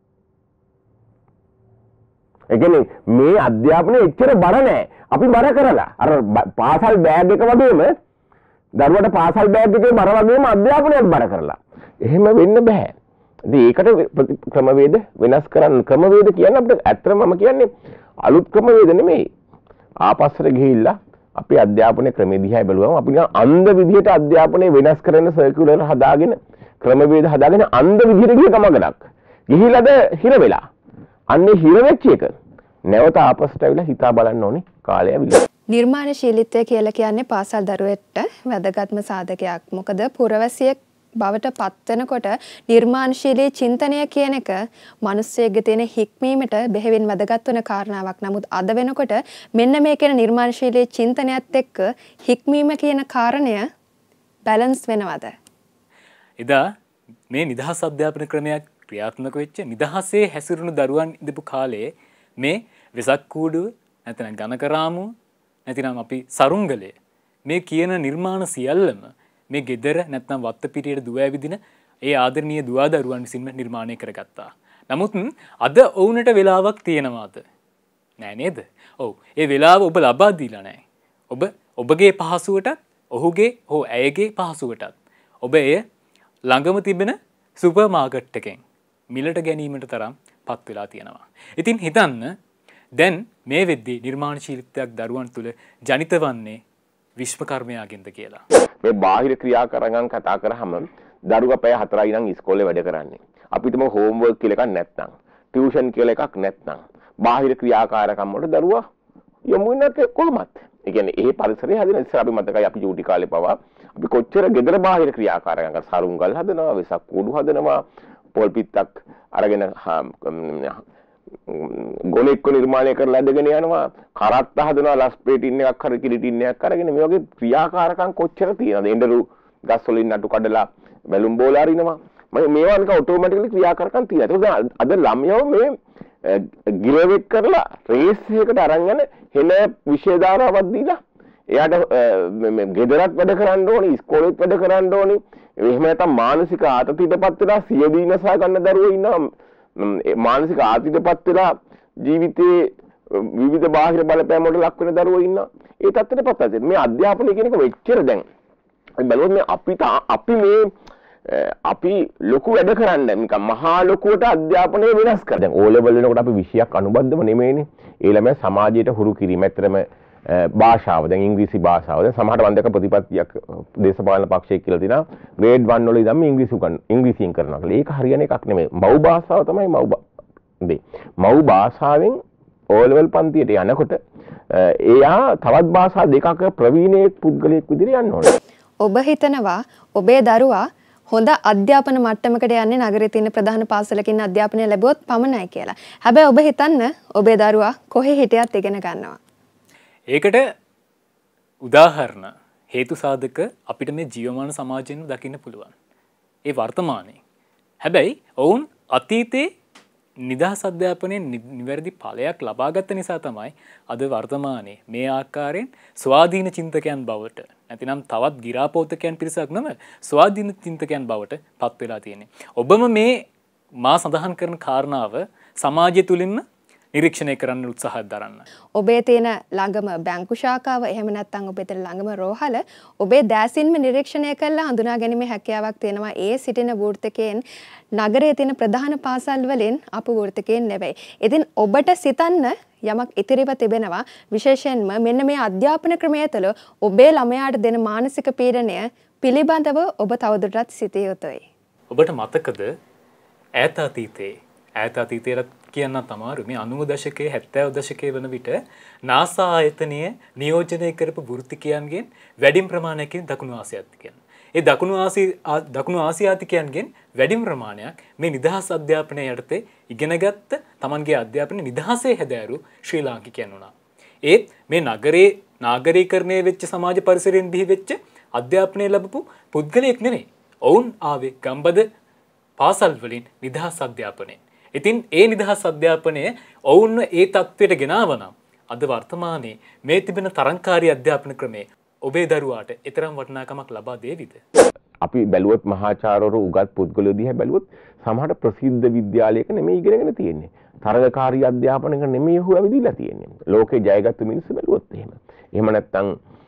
ඒ කියන්නේ මේ අධ්‍යාපනය එච්චර බර නැහැ. අපි බර කරලා අර පාසල් බෑග් එක වගේම දරුවට පාසල් බෑග් එකේ බර වගේම අධ්‍යාපනයත් බර කරලා. එහෙම වෙන්න බෑ. ඉතින් ඒකට ක්‍රමවේද වෙනස් කරන්න ක්‍රමවේද කියන්නේ අපිට ඇත්තටම මම කියන්නේ අලුත් ක්‍රමවේද නෙමෙයි. ආපස්සට ගිහිල්ලා අපි අධ්‍යාපන ක්‍රමෙ දිහා බැලුවම අපි නිකන් අන්ධ විදිහට අධ්‍යාපනය වෙනස් කරන සර්කියුලර් හදාගෙන ක්‍රමවේද හදාගෙන අන්ධ විදිහට ගිය ගමනක්. ගිහිලාද හිර වෙලා. අන්නේ හිර වෙච්ච එක නැවත ආපස්සට ඇවිල්ලා හිතා බලන්න ඕනේ කාලය ඇවිල්ලා. නිර්මාණශීලීත්වය කියලා කියන්නේ පාසල් දරුවෙක්ට වැදගත්ම සාධකයක්. මොකද පුරවැසියෙක් බවට පත්වෙනකොට නිර්මාණශීලී චින්තනය කියන එක මිනිස්සෙක්ගේ තියෙන හික්මීමට බෙහෙවින් වැදගත් වෙන කාරණාවක්. නමුත් අද වෙනකොට මෙන්න මේ කියන නිර්මාණශීලී චින්තනයත් එක්ක හික්මීම කියන කාරණය බැලන්ස් වෙනවද? එදා මේ නිදහස් අධ්‍යාපන ක්‍රමයක් ක්‍රියාත්මක වෙච්ච නිදහසේ හැසිරුණු දරුවන් ඉඳපු කාලේ මේ වෙසක් කූඩුව නැත්නම් ගණකරාමුව නැතිනම් අපි සරුංගලය මේ කියන නිර්මාණ සියල්ලම මේ ගෙදර නැත්නම් වත්ත පිටියට දුව ඇවිදින ඒ ආදරණීය දුවදරුවන් විසින්ම නිර්මාණය කරගත්තා. නමුත් අද ඔවුන්ට වෙලාවක් තියෙනවාද? නෑ නේද? ඔව්. ඒ වෙලාව ඔබ ලබා දීලා නෑ. ඔබ ඔබගේ පහසුවටත් ඔහුගේ හෝ ඇයගේ පහසුවටත් ඔබ එය ළඟම තිබෙන සුපර් මාකට් එකෙන් මිලට ගැනීමට තරම් පත් වෙලා තියෙනවා. ඉතින් හිතන්න දැන් මේ වෙද්දී නිර්මාණශීලීත්වයක් දරුවන් තුළ ජනිත වන්නේ විශ්වකර්මයාගෙන්ද කියලා. මේ බාහිර ක්‍රියාකාරකම් කතා කරාම දරුවා පැය 4යි නම් ඉස්කෝලේ වැඩ කරන්නේ. අපිටම හෝම්වර්ක් කියලා එකක් නැත්නම්, ටියුෂන් කියලා එකක් නැත්නම්, බාහිර ක්‍රියාකාරකම් වලට දරුවා යොමු වෙන්නේ කොහොමද? ඒ කියන්නේ ඒ පරිසරය හදන ඉස්සර අපි මතකයි අපි චූටි කාලේ පවා අපි කොච්චර ගෙදර බාහිර ක්‍රියාකාරකම් කරා. සරුංගල් හදනවා, වෙසක් කූඩු හදනවා, පොල් පිටක් අරගෙන ගොනෙක්ව නිර්මාණය කරලා ඇදගෙන යනවා, කරත්ත හදනවා, ලස් පේටින් එකක් හරි කිලිටින් එකක් අරගෙන මේ වගේ ක්‍රියාකාරකම් කොච්චර තියෙනවද? එඬරු ගස් වලින් නටු කඩලා බැලුම් බෝල අරිනවා. මේවා නිකන් ඔටෝමැටිකලි ක්‍රියාකාරකම් තියෙනවා. ඒක අද ළමයෝ මේ ගිරවෙක් කරලා රේස් එකකට අරන් යන හෙන විශේෂධාරාවක් දීලා එයාට මේ ගෙදරත් වැඩ කරන්න ඕනේ, ඉස්කෝලේත් වැඩ කරන්න ඕනේ. එහෙම නැත්නම් මානසික ආතතියටපත් වෙලා සිය දීනසා ගන්න දරුවෝ ඉන්නවා. මානසික ආතතියටපත් වෙලා ජීවිතේ විවිධ බාහිර බලපෑම් වලට ලක් වෙන දරුවෝ ඉන්නවා. ඒ තත්ත්වයටපත් වෙනවා. මේ අධ්‍යාපනය කියන එක වෙච්චර දැන් බලුවොත් මේ අපි ලොකු වැඩ කරන්න නිකන් මහා ලොකුවට අධ්‍යාපනය වෙනස් කරා. දැන් O level වෙනකොට අපි විෂයක් අනුබද්ධව නෙමෙයිනේ. ඒ ළමයා සමාජයට හුරු කිරීම. ඇත්තටම භාෂාව දැන් ඉංග්‍රීසි භාෂාව. දැන් සමහරට වන්දක ප්‍රතිපත්තියක් දේශපාලන පක්ෂයේ කියලා තියෙනවා. ග්‍රේඩ් 1 වල ඉඳන් ඉංග්‍රීසියෙන් කරනවා කියලා. ඒක හරියන එකක් නෙමෙයි. මව් භාෂාව තමයි මව් භාෂාවෙන් O level පන්තියට යනකොට එයා තවත් භාෂා දෙකක ප්‍රවීණ පුද්ගලයෙක් විදිහට යන්න ඕනේ. ඔබ හිතනවා ඔබේ දරුවා හොඳ අධ්‍යාපන මට්ටමකට යන්නේ නගරයේ තියෙන ප්‍රධාන පාසලකින් අධ්‍යාපනය ලැබුවොත් පමණයි කියලා. හැබැයි ඔබ හිතන්න ඔබේ දරුවා කොහේ හිටියත් ඉගෙන ගන්නවා. ඒකට උදාහරණ හේතු සාධක අපිට මේ ජීවමාන සමාජයෙන් දකින්න පුළුවන්. ඒ වර්තමානයේ. හැබැයි ඔවුන් අතීතයේ නිදහස් අධ්‍යාපනයෙන් නිවැරදි ඵලයක් ලබාගත් නිසා තමයි අද වර්තමානයේ මේ ආකාරයෙන් ස්වාධීන චින්තකයන් බවට නැතිනම් තවත් ගිරාපෝතකයන් පිරිසක් නම ස්වාධීන චින්තකයන් බවට පත් වෙලා තියෙන්නේ. ඔබම මේ මා සඳහන් කරන කාරණාව සමාජය තුලින්ම නිරීක්ෂණය කරන්න උත්සාහයක් දරන්න. ඔබේ තියෙන ළඟම බැංකු ශාඛාව එහෙම නැත්නම් ඔබේ තියෙන ළඟම රෝහල ඔබේ දැසින්ම නිරීක්ෂණය කරලා හඳුනා ගැනීමේ හැකියාවක් තියෙනවා. ඒ සිටින වෘත්තකයන් නගරයේ තියෙන ප්‍රධාන පාසල් වලින් අපු වෘත්තකයන් නෙවෙයි. ඉතින් ඔබට සිතන්න යමක් ඉතිරිව තිබෙනවා. විශේෂයෙන්ම මෙන්න මේ අධ්‍යාපන ක්‍රමය තුළ ඔබේ ළමයාට දෙන මානසික පීඩනය පිළිබඳව ඔබ තවදුරටත් සිටිය යුතුයි. ඔබට මතකද ඈත අතීතයේ කියන්න තමයි මේ 90 දශකයේ 70 දශකයේ වන විට NASA ආයතනය නියෝජනය කරපු වෘත්තිකයන්ගෙන් වැඩිම ප්‍රමාණයකින් දකුණු ආසියාතිකයන්. ඒ දකුණු ආසියාතිකයන්ගෙන් වැඩිම ප්‍රමාණයක් මේ නිදහස් අධ්‍යාපනය යටතේ ඉගෙනගත්ත තමන්ගේ අධ්‍යාපනයේ නිදහසේ හැදෑරු ශ්‍රී ලාංකිකයන් වුණා. ඒත් මේ නගරේ නාගරීකරණය වෙච්ච සමාජ පරිසරයෙන් බිහි වෙච්ච අධ්‍යාපනය ලැබපු පුද්ගලයෙක් නෙමෙයි. ඔවුන් ආවේ ගම්බද පාසල් වලින් නිදහස් අධ්‍යාපනයෙන්. ඉතින් ඒ නිදහස් අධ්‍යාපනය ඔවුන්ව ඒ තත්ත්වයට ගෙනාවනම් අද වර්තමානයේ මේ තිබෙන තරංකාරී අධ්‍යාපන ක්‍රමය ඔබේ දරුවාට ඊතරම් වටිනාකමක් ලබා දෙවිද? අපි බැලුවොත් මහාචාර්යවරු උගත් පුද්ගලයෝ දිහා බැලුවොත් සමහර ප්‍රසිද්ධ විද්‍යාලයක නෙමෙයි ඉගෙනගෙන තියෙන්නේ. තරගකාරී අධ්‍යාපනයක නෙමෙයි ඔහු ඇවිදලා තියෙන්නේ. ලෝකේ ජයගත්තු මිනිස්සු බැලුවොත් එහෙම. එහෙම නැත්නම්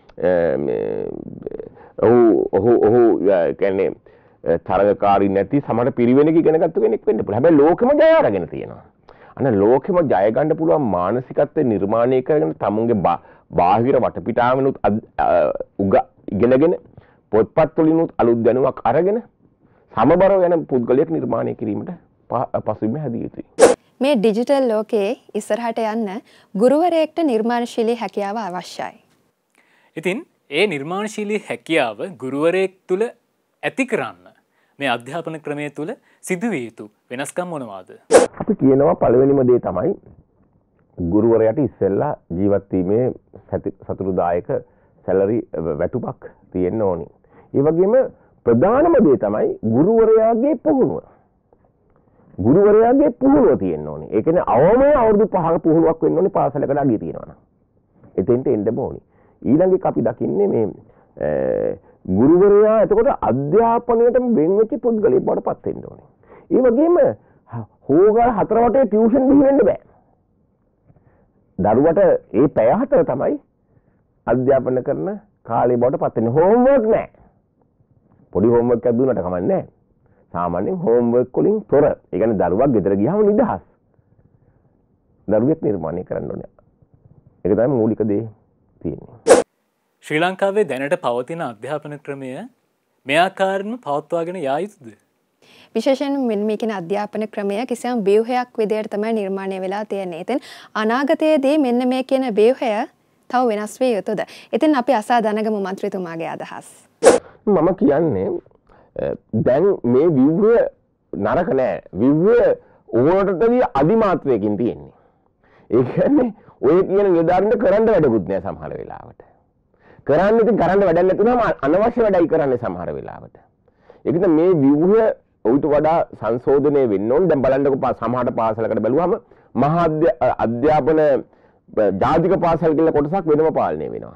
ඔහු කියන්නේ තරගකාරී නැති සමහර පිරිවෙනක ඉගෙන ගත්ත කෙනෙක් වෙන්න පුළුවන්. හැබැයි ලෝකෙම ජය අරගෙන තියෙනවා. අන්න ලෝකෙම ජය ගන්න පුළුවන් මානසිකත්වය නිර්මාණය කරගෙන තමුන්ගේ බාහිර වටපිටාවෙනුත් ඉගෙනගෙන පොත්පත් වලිනුත් අලුත් දැනුමක් අරගෙන සමබරව යන පුද්ගලයෙක් නිර්මාණය කිරීමට පසුබිම හැදිය යුතුයි. මේ ඩිජිටල් ලෝකයේ ඉස්සරහට යන්න ගුරුවරයෙක්ට නිර්මාණශීලී හැකියාව අවශ්‍යයි. ඉතින් ඒ නිර්මාණශීලී හැකියාව ගුරුවරයෙක් තුල ඇති කරන්න මේ අධ්‍යාපන ක්‍රමය තුල සිදුවිය යුතු වෙනස්කම් මොනවාද? අපි කියනවා පළවෙනිම දේ තමයි ගුරුවරයාට ඉස්සෙල්ලා ජීවත් වීමේ සතුටුදායක සැලරි වැටුපක් තියෙන්න ඕනි. ඒ වගේම ප්‍රධානම දේ තමයි ගුරුවරයාගේ පුහුණුව. ගුරුවරයාගේ පුහුණුව තියෙන්න ඕනි. ඒ කියන්නේ අවම අවුරුදු 5ක පුහුණුවක් වෙන්න ඕනි පාසලකට අගිය තියෙනවා නම්. එතෙන්ට එන්න ඕනි. ඊළඟ එක අපි දකින්නේ මේ ගුරුවරයා එතකොට අධ්‍යාපනයටම වෙන් වෙච්ච පුද්ගලයෙක් බවට පත් වෙන්න ඕනේ. ඒ වගේම හොගල් හතර වටේ ටියුෂන් දීලා වෙන්න බෑ. දරුවට ඒ පැය හතර තමයි අධ්‍යාපන කරන කාලේ බවට පත් වෙන්නේ. හෝම්වර්ක් නෑ. පොඩි හෝම්වර්ක් එකක් දුන්නට කමක් නෑ. සාමාන්‍යයෙන් හෝම්වර්ක් වලින් තොර. ඒ කියන්නේ දරුවා ගෙදර ගියාම නිදහස්. දරුවෙක් නිර්මාණය කරන්න ඕනේ. ඒක තමයි මූලික දේ තියෙන්නේ. ශ්‍රී ලංකාවේ දැනට පවතින අධ්‍යාපන ක්‍රමය මේ ආකාරයෙන්ම පවත්වාගෙන යා යුතුද? විශේෂයෙන් මෙන්න මේ කියන අධ්‍යාපන ක්‍රමය කිසියම් ව්‍යුහයක් විදිහට තමයි නිර්මාණය වෙලා තියෙන්නේ. ඉතින් අනාගතයේදී මෙන්න මේ කියන ව්‍යුහය තව වෙනස් විය යුතුද? ඉතින් අපි අසා දැනගමු මන්ත්‍රීතුමාගේ අදහස්. මම කියන්නේ දැන් මේ ව්‍යුහය නරක නෑ. ව්‍යුහය ඕනටදී අදිමාත්‍රයකින් තියෙන්නේ. ඒ කියන්නේ ඔය කියන නිලධාරීන්ට කරන්න වැඩකුත් නෑ සමහර වෙලාවට. කරන්න ඉතින් කරන්න වැඩක් නැතුනම අනවශ්‍ය වැඩයි කරන්නේ සමහර වෙලාවට. ඒක නිසා මේ ව්‍යුහය උවිත වඩා සංශෝධනය වෙන්න ඕන. දැන් බලන්නකො සමහර පාසලකට බැලුවම මහා අධ්‍යාපන ජාතික පාසල් කියලා කොටසක් වෙනම පාලනය වෙනවා.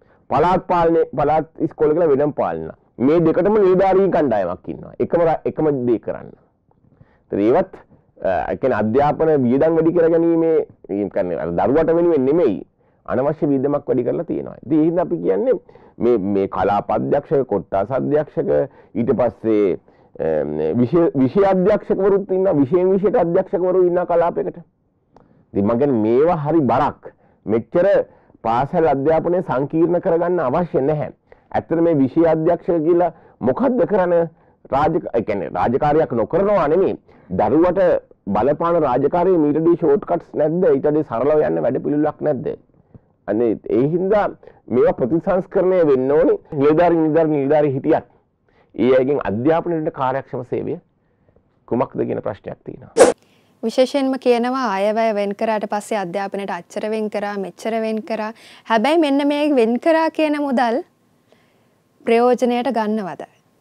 පළාත් ඉස්කෝල කියලා වෙනම පාලන. මේ දෙකටම නිලධාරී කණ්ඩායමක් ඉන්නවා. එකම දේ කරන්න. ඒවත් ඒ කියන්නේ අධ්‍යාපන වියදම් වැඩි කරගැනීමේ කියන්නේ දරුවට වෙනුවෙන් නෙමෙයි අනවශ්‍ය වියදමක් වැඩි කරලා තියෙනවා. ඉතින් ඒ හින්දා අපි කියන්නේ මේ කලාප අධ්‍යක්ෂක, කොට්ටාස අධ්‍යක්ෂක, ඊට පස්සේ විෂය අධ්‍යක්ෂකවරුත් ඉන්නවා, විෂයට අධ්‍යක්ෂකවරු ඉන්නවා කලාපයකට. ඉතින් මම කියන්නේ මේවා හරි බරක්. මෙච්චර පාසල් අධ්‍යාපනය සංකීර්ණ කරගන්න අවශ්‍ය නැහැ. ඇත්තට මේ විෂය අධ්‍යක්ෂක කියලා මොකද්ද කරන්නේ? රාජකාරියක් නොකරනවා නෙමෙයි. දරුවට බලපාන රාජකාරියේ මීටදී ෂෝට්කට්ස් නැද්ද? ඊටදී සරලව යන්න වැඩ පිළිවෙලක් නැද්ද? අනේ ඒ හින්දා මේවා ප්‍රතිසංස්කරණය වෙන්න ඕනේ. නිලධාරී හිටියත් ඒ අයගෙන් අධ්‍යාපනයේ කාර්යක්ෂම සේවය කුමක්ද කියන ප්‍රශ්නයක් තියෙනවා. විශේෂයෙන්ම කියනවා අයවැය වෙන් කරාට පස්සේ අධ්‍යාපනයට අච්චර වෙන් කරා මෙච්චර වෙන් කරා. හැබැයි මෙන්න මේ වෙන් කරා කියන මුදල් ප්‍රයෝජනයට ගන්නවද?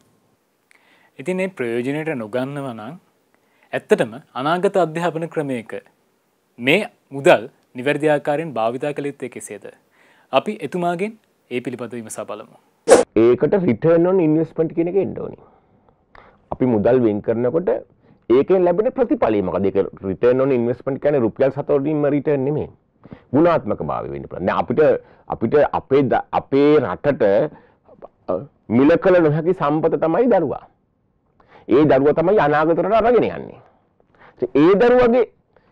ඉතින් මේ ප්‍රයෝජනයට නොගන්නව නම් ඇත්තටම අනාගත අධ්‍යාපන ක්‍රමයක මේ මුදල් නිවැරදි ආකාරයෙන් භාවිතා කළ යුත්තේ කෙසේද? අපි එතුමාගෙන් ඒ පිළිබඳව විමසා බලමු. ඒකට රිටර්න් ඔන් ඉන්වෙස්ට්මන්ට් කියන එක එන්න ඕනේ. අපි මුදල් වෙන් කරනකොට ඒකෙන් ලැබෙන ප්‍රතිඵලය මොකද? ඒක රිටර්න් ඔන් ඉන්වෙස්ට්මන්ට් කියන්නේ රුපියල් 7 වලින්ම රිටර්න් නෙමෙයි. ගුණාත්මක භාවය වෙන්න පුළුවන්. දැන් අපිට අපේ රටට මිල කළ නොහැකි සම්පත තමයි දරුවා. ඒ දරුවා තමයි අනාගතයට අරගෙන යන්නේ. ඒ දරුවගේ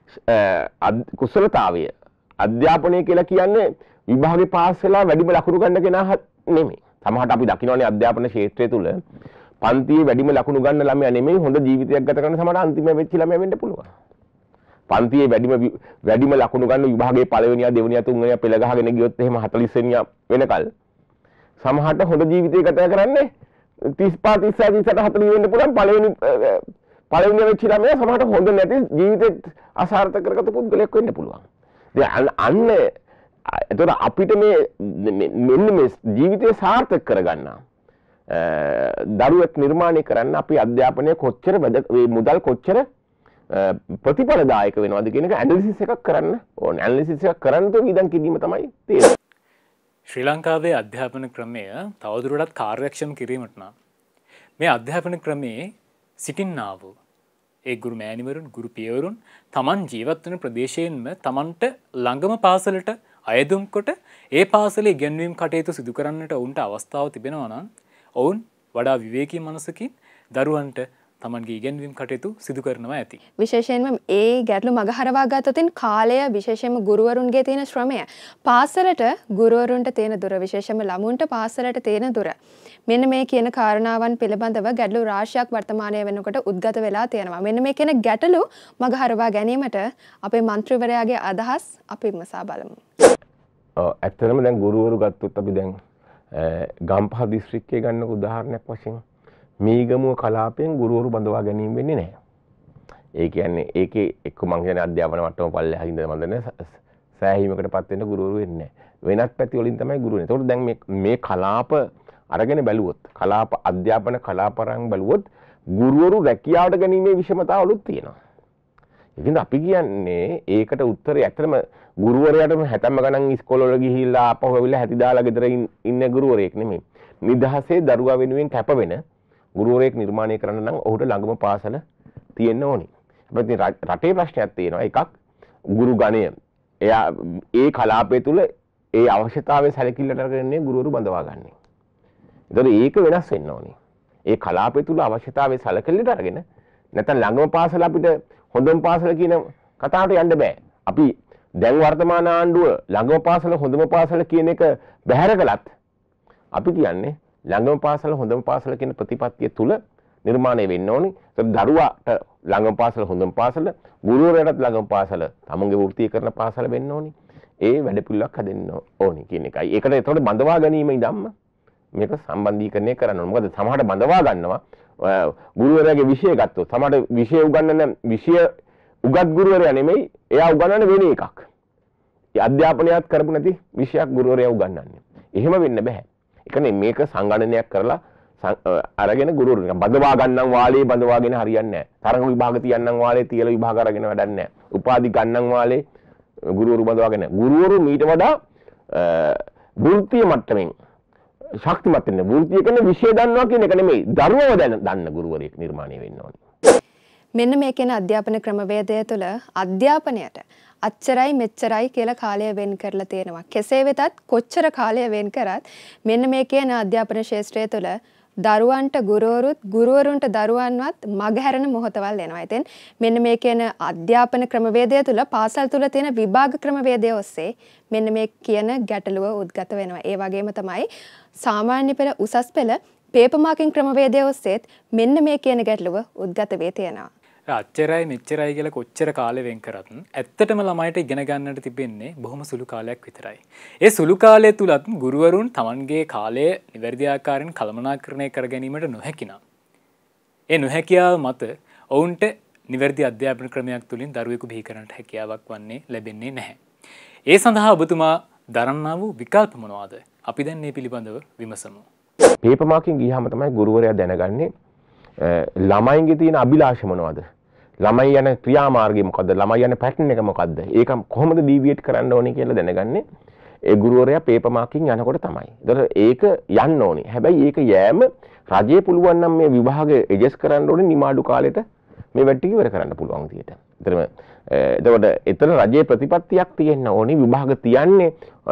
කුසලතාවය අධ්‍යාපනය කියලා කියන්නේ විභාගේ පාස් වෙලා වැඩිම ලකුණු ගන්න කෙනා නෙමෙයි. සමහරට අපි දකින්නවානේ අධ්‍යාපන ක්ෂේත්‍රය තුල පන්තියේ වැඩිම ලකුණු ගන්න ළමයා නෙමෙයි හොඳ ජීවිතයක් ගත කරන සමහර අන්තිම වෙච්ච ළමයා වෙන්න පුළුවන්. පන්තියේ වැඩිම ලකුණු ගන්න විභාගයේ පළවෙනියා දෙවෙනියා තුන්වෙනියා පෙළ ගහගෙන ගියොත් එහෙම 40 වෙනියා වෙනකල් සමහරට හොඳ ජීවිතයක් ගත කරන්නේ 35 36 40 වෙන්න පුළුවන් පළවෙනි වෙච්ච ළමයා සමහරට හොඳ නැති ජීවිතේ අසාර්ථක කරගත පුද්ගලයෙක් වෙන්න පුළුවන්. දැන් අන්න එතකොට අපිට මෙන්න මේ ජීවිතය සාර්ථක කරගන්න දරුවෙක් නිර්මාණය කරන්න අපි අධ්‍යාපනයේ කොච්චර මුදල් කොච්චර ප්‍රතිඵලදායක වෙනවද කියන එක ඇනලිසිස් එකක් කරන්න ඕනේ. ඇනලිසිස් එකක් කරන්න තෝ විදන් කිරීම තමයි තියෙන්නේ. ශ්‍රී ලංකාවේ අධ්‍යාපන ක්‍රමය තවදුරටත් කාර්යක්ෂම කිරීමට නම් මේ අධ්‍යාපන ක්‍රමයේ සිටින්නා වූ ඒ ගුරු මෑණිවරුන් ගුරු පියවරුන් තමන් ජීවත් වෙන ප්‍රදේශයෙන්ම තමන්ට ළඟම පාසලට අයදුම් කොට ඒ පාසලේ ඉගෙනීම් කටයුතු සිදු කරන්නට ඔවුන්ට අවස්ථාව තිබෙනවා නම් ඔවුන් වඩා විවේකී මනසකින් දරුවන්ට තමන්ගේ ඉගෙනීම් කටයුතු සිදු කරනවා ඇති. විශේෂයෙන්ම ඒ ගැටලු මගහරවා ගත්තොතින් කාලය විශේෂයෙන්ම ගුරුවරුන්ගේ තියෙන ශ්‍රමය පාසලට ගුරුවරුන්ට තියෙන දුර විශේෂයෙන්ම ළමුන්ට පාසලට තියෙන දුර මෙන්න මේ කියන කාරණාවන් පිළිබඳව ගැටලු රාශියක් වර්තමානයේ වෙනකොට උද්ගත වෙලා තියෙනවා. මෙන්න මේ කියන ගැටලු මගහරවා ගැනීමට අපේ മന്ത്രിවරයාගේ අදහස් අපි විමසා බලමු. ඇත්තටම දැන් ගුරුවරු ගත්තොත් අපි දැන් ගම්පහ දිස්ත්‍රික්කයේ ගන්නක උදාහරණයක් වශයෙන් මීගමුව කලාපයෙන් ගුරුවරු බඳවා ගැනීම වෙන්නේ නැහැ. ඒ කියන්නේ ඒකේ එක්ක මං කියන්නේ අධ්‍යාපන මට්ටම පල්ලෙහා ඉඳලා මම දන්නේ සෑහීමකටපත් වෙන්න ගුරුවරු වෙන්නේ නැහැ. වෙනත් පැති වලින් තමයි ගුරු වෙන්නේ. ඒතකොට දැන් මේ කලාප අරගෙන බැලුවොත් කලාප අධ්‍යාපන කලාපරන් බැලුවොත් ගුරුවරු රැකියාවට ගැනීමේ විෂමතාවලුත් තියෙනවා. ඉතින් අපි කියන්නේ ඒකට උත්තරේ ඇත්තටම ගුරුවරයාටම හැතැම්ම ගණන් ඉස්කෝල වල ගිහිල්ලා ආපහු ඇවිල්ලා හැටි දාලා ගෙදර ඉන්න ගුරුවරයෙක් නෙමෙයි. නිදහසේ දරුවා වෙනුවෙන් කැප වෙන ගුරුවරයෙක් නිර්මාණය කරන්න නම් ඔහුට ළඟම පාසල තියෙන්න ඕනි. හැබැයි රටේ ප්‍රශ්නයක් තියෙනවා. එකක් ගුරු ගණය. එයා ඒ කලාපය තුල ඒ අවශ්‍යතාවය සැලකිල්ලට අරගෙන ගුරුවරු බඳවා ගන්න. ඒතකොට ඒක වෙනස් වෙන්න ඕනි. ඒ කලාපය තුල අවශ්‍යතාවය සැලකිල්ලට අරගෙන නැත්නම් ළඟම පාසල අපිට හොඳම පාසල කියන කතාවට යන්න බෑ. අපි දැන් වර්තමාන ආණ්ඩුව ළඟම පාසල හොඳම පාසල කියන එක බැහැර කළත් අපි කියන්නේ ළඟම පාසල හොඳම පාසල කියන ප්‍රතිපත්තිය තුල නිර්මාණය වෙන්න ඕනි. ඒක දරුවාට ළඟම පාසල හොඳම පාසල, ගුරුවරයාටත් ළඟම පාසල, තමන්ගේ වෘත්තීය කරන පාසල වෙන්න ඕනි. ඒ වැඩ පිළිවෙලක් හදන්න ඕනි කියන එකයි. ඒකට ඒතකොට බඳවා ගැනීම ඉදම්ම මේක සම්බන්ධීකරණය කරන්න ඕනේ. මොකද සමහරට බඳවා ගන්නවා ගුරුවරයාගේ විෂය ගත්තොත්. සමහරට විෂය උගන්වන විෂය උගත් ගුරුවරයා නෙමෙයි, එයා උගන්වන වෙන එකක්. ඒ අධ්‍යාපනයත් කරපු නැති විෂයක් ගුරුවරයා උගන්වන්නේ. එහෙම වෙන්න බෑ. ඒ කියන්නේ මේක සංගණනයක් කරලා අරගෙන ගුරුවරු බඳවා ගන්නම් වාලේ බඳවාගෙන හරියන්නේ නැහැ. තරඟ විභාග තියන්නම් වාලේ තියලා විභාග අරගෙන වැඩක් නැහැ. උපාධි ගන්නම් වාලේ ගුරුවරු බඳවාගෙන. ගුරුවරු මීට වඩා වෘත්තීය මට්ටමින් ශක්තිමත් වෙන්න. වෘත්තීය කියන්නේ විෂය දන්නවා කියන එක නෙමෙයි. දරුවව දන්න ගුරුවරයෙක් නිර්මාණය වෙන්න ඕනේ. මෙන්න මේ කියන අධ්‍යාපන ක්‍රමවේදය තුළ අධ්‍යාපනයට අච්චරයි මෙච්චරයි කියලා කාලය වෙන් කරලා තියෙනවා. කෙසේ වෙතත් කොච්චර කාලය වෙන් කරත් මෙන්න මේ කියන අධ්‍යාපන ශාස්ත්‍රය තුළ දරුවන්ට ගුරුවරුත් ගුරුවරුන්ට දරුවන්වත් මගහැරෙන මොහොතවල් එනවා. ඉතින් මෙන්න මේ කියන අධ්‍යාපන ක්‍රමවේදය තුළ පාසල් තුළ තියෙන විභාග ක්‍රමවේදය ඔස්සේ මෙන්න මේ කියන ගැටලුව උද්ගත වෙනවා. ඒ වගේම තමයි සාමාන්‍ය පෙළ උසස් පෙළ පේපර් මාකින් ක්‍රමවේදය ඔස්සේත් මෙන්න මේ කියන ගැටලුව උද්ගත වේ තියෙනවා. අච්චරයි මෙච්චරයි කියලා කොච්චර කාලෙ වෙන් කරත් ඇත්තටම ළමයිට ඉගෙන ගන්නට තිබෙන්නේ බොහොම සුළු කාලයක් විතරයි. ඒ සුළු කාලය තුලත් ගුරුවරුන් Tamanගේ කාලය නිවැරදි ආකාරයෙන් කළමනාකරණය කර ගැනීමට නොහැකි නම් ඒ නොහැකියාව මත ඔවුන්ට නිවැරදි අධ්‍යාපන ක්‍රමයක් තුලින් දරුවෙකු බිහි කරන්නට හැකියාවක් වන්නේ ලැබෙන්නේ නැහැ. ඒ සඳහා ඔබතුමා දරන්නා වූ විකල්ප මොනවාද? අපි දැන් මේ පිළිබඳව විමසමු. පේපර් මාකින් ගියාම තමයි ගුරුවරයා දැනගන්නේ ළමයින්ගේ තියෙන අභිලාෂ මොනවද? ළමයි යන ක්‍රියාමාර්ගය මොකද්ද? ළමයි යන පැටර්න් එක මොකද්ද? ඒක කොහොමද ඩීවියේට් කරන්න ඕනේ කියලා දැනගන්නේ ඒ ගුරුවරයා පේපර් මාකින් යනකොට තමයි. ඒතකොට ඒක යන්න ඕනේ. හැබැයි ඒක යෑම රජයේ පුළුවන් නම් මේ විභාගය ඇඩ්ජස්ට් කරන්න ඕනේ නිමාඩු කාලෙට මේ වැඩ ටික ඉවර කරන්න පුළුවන් විදියට. එතකොට එතන රජයේ ප්‍රතිපත්තියක් තියෙන්න ඕනේ. විභාග තියන්නේ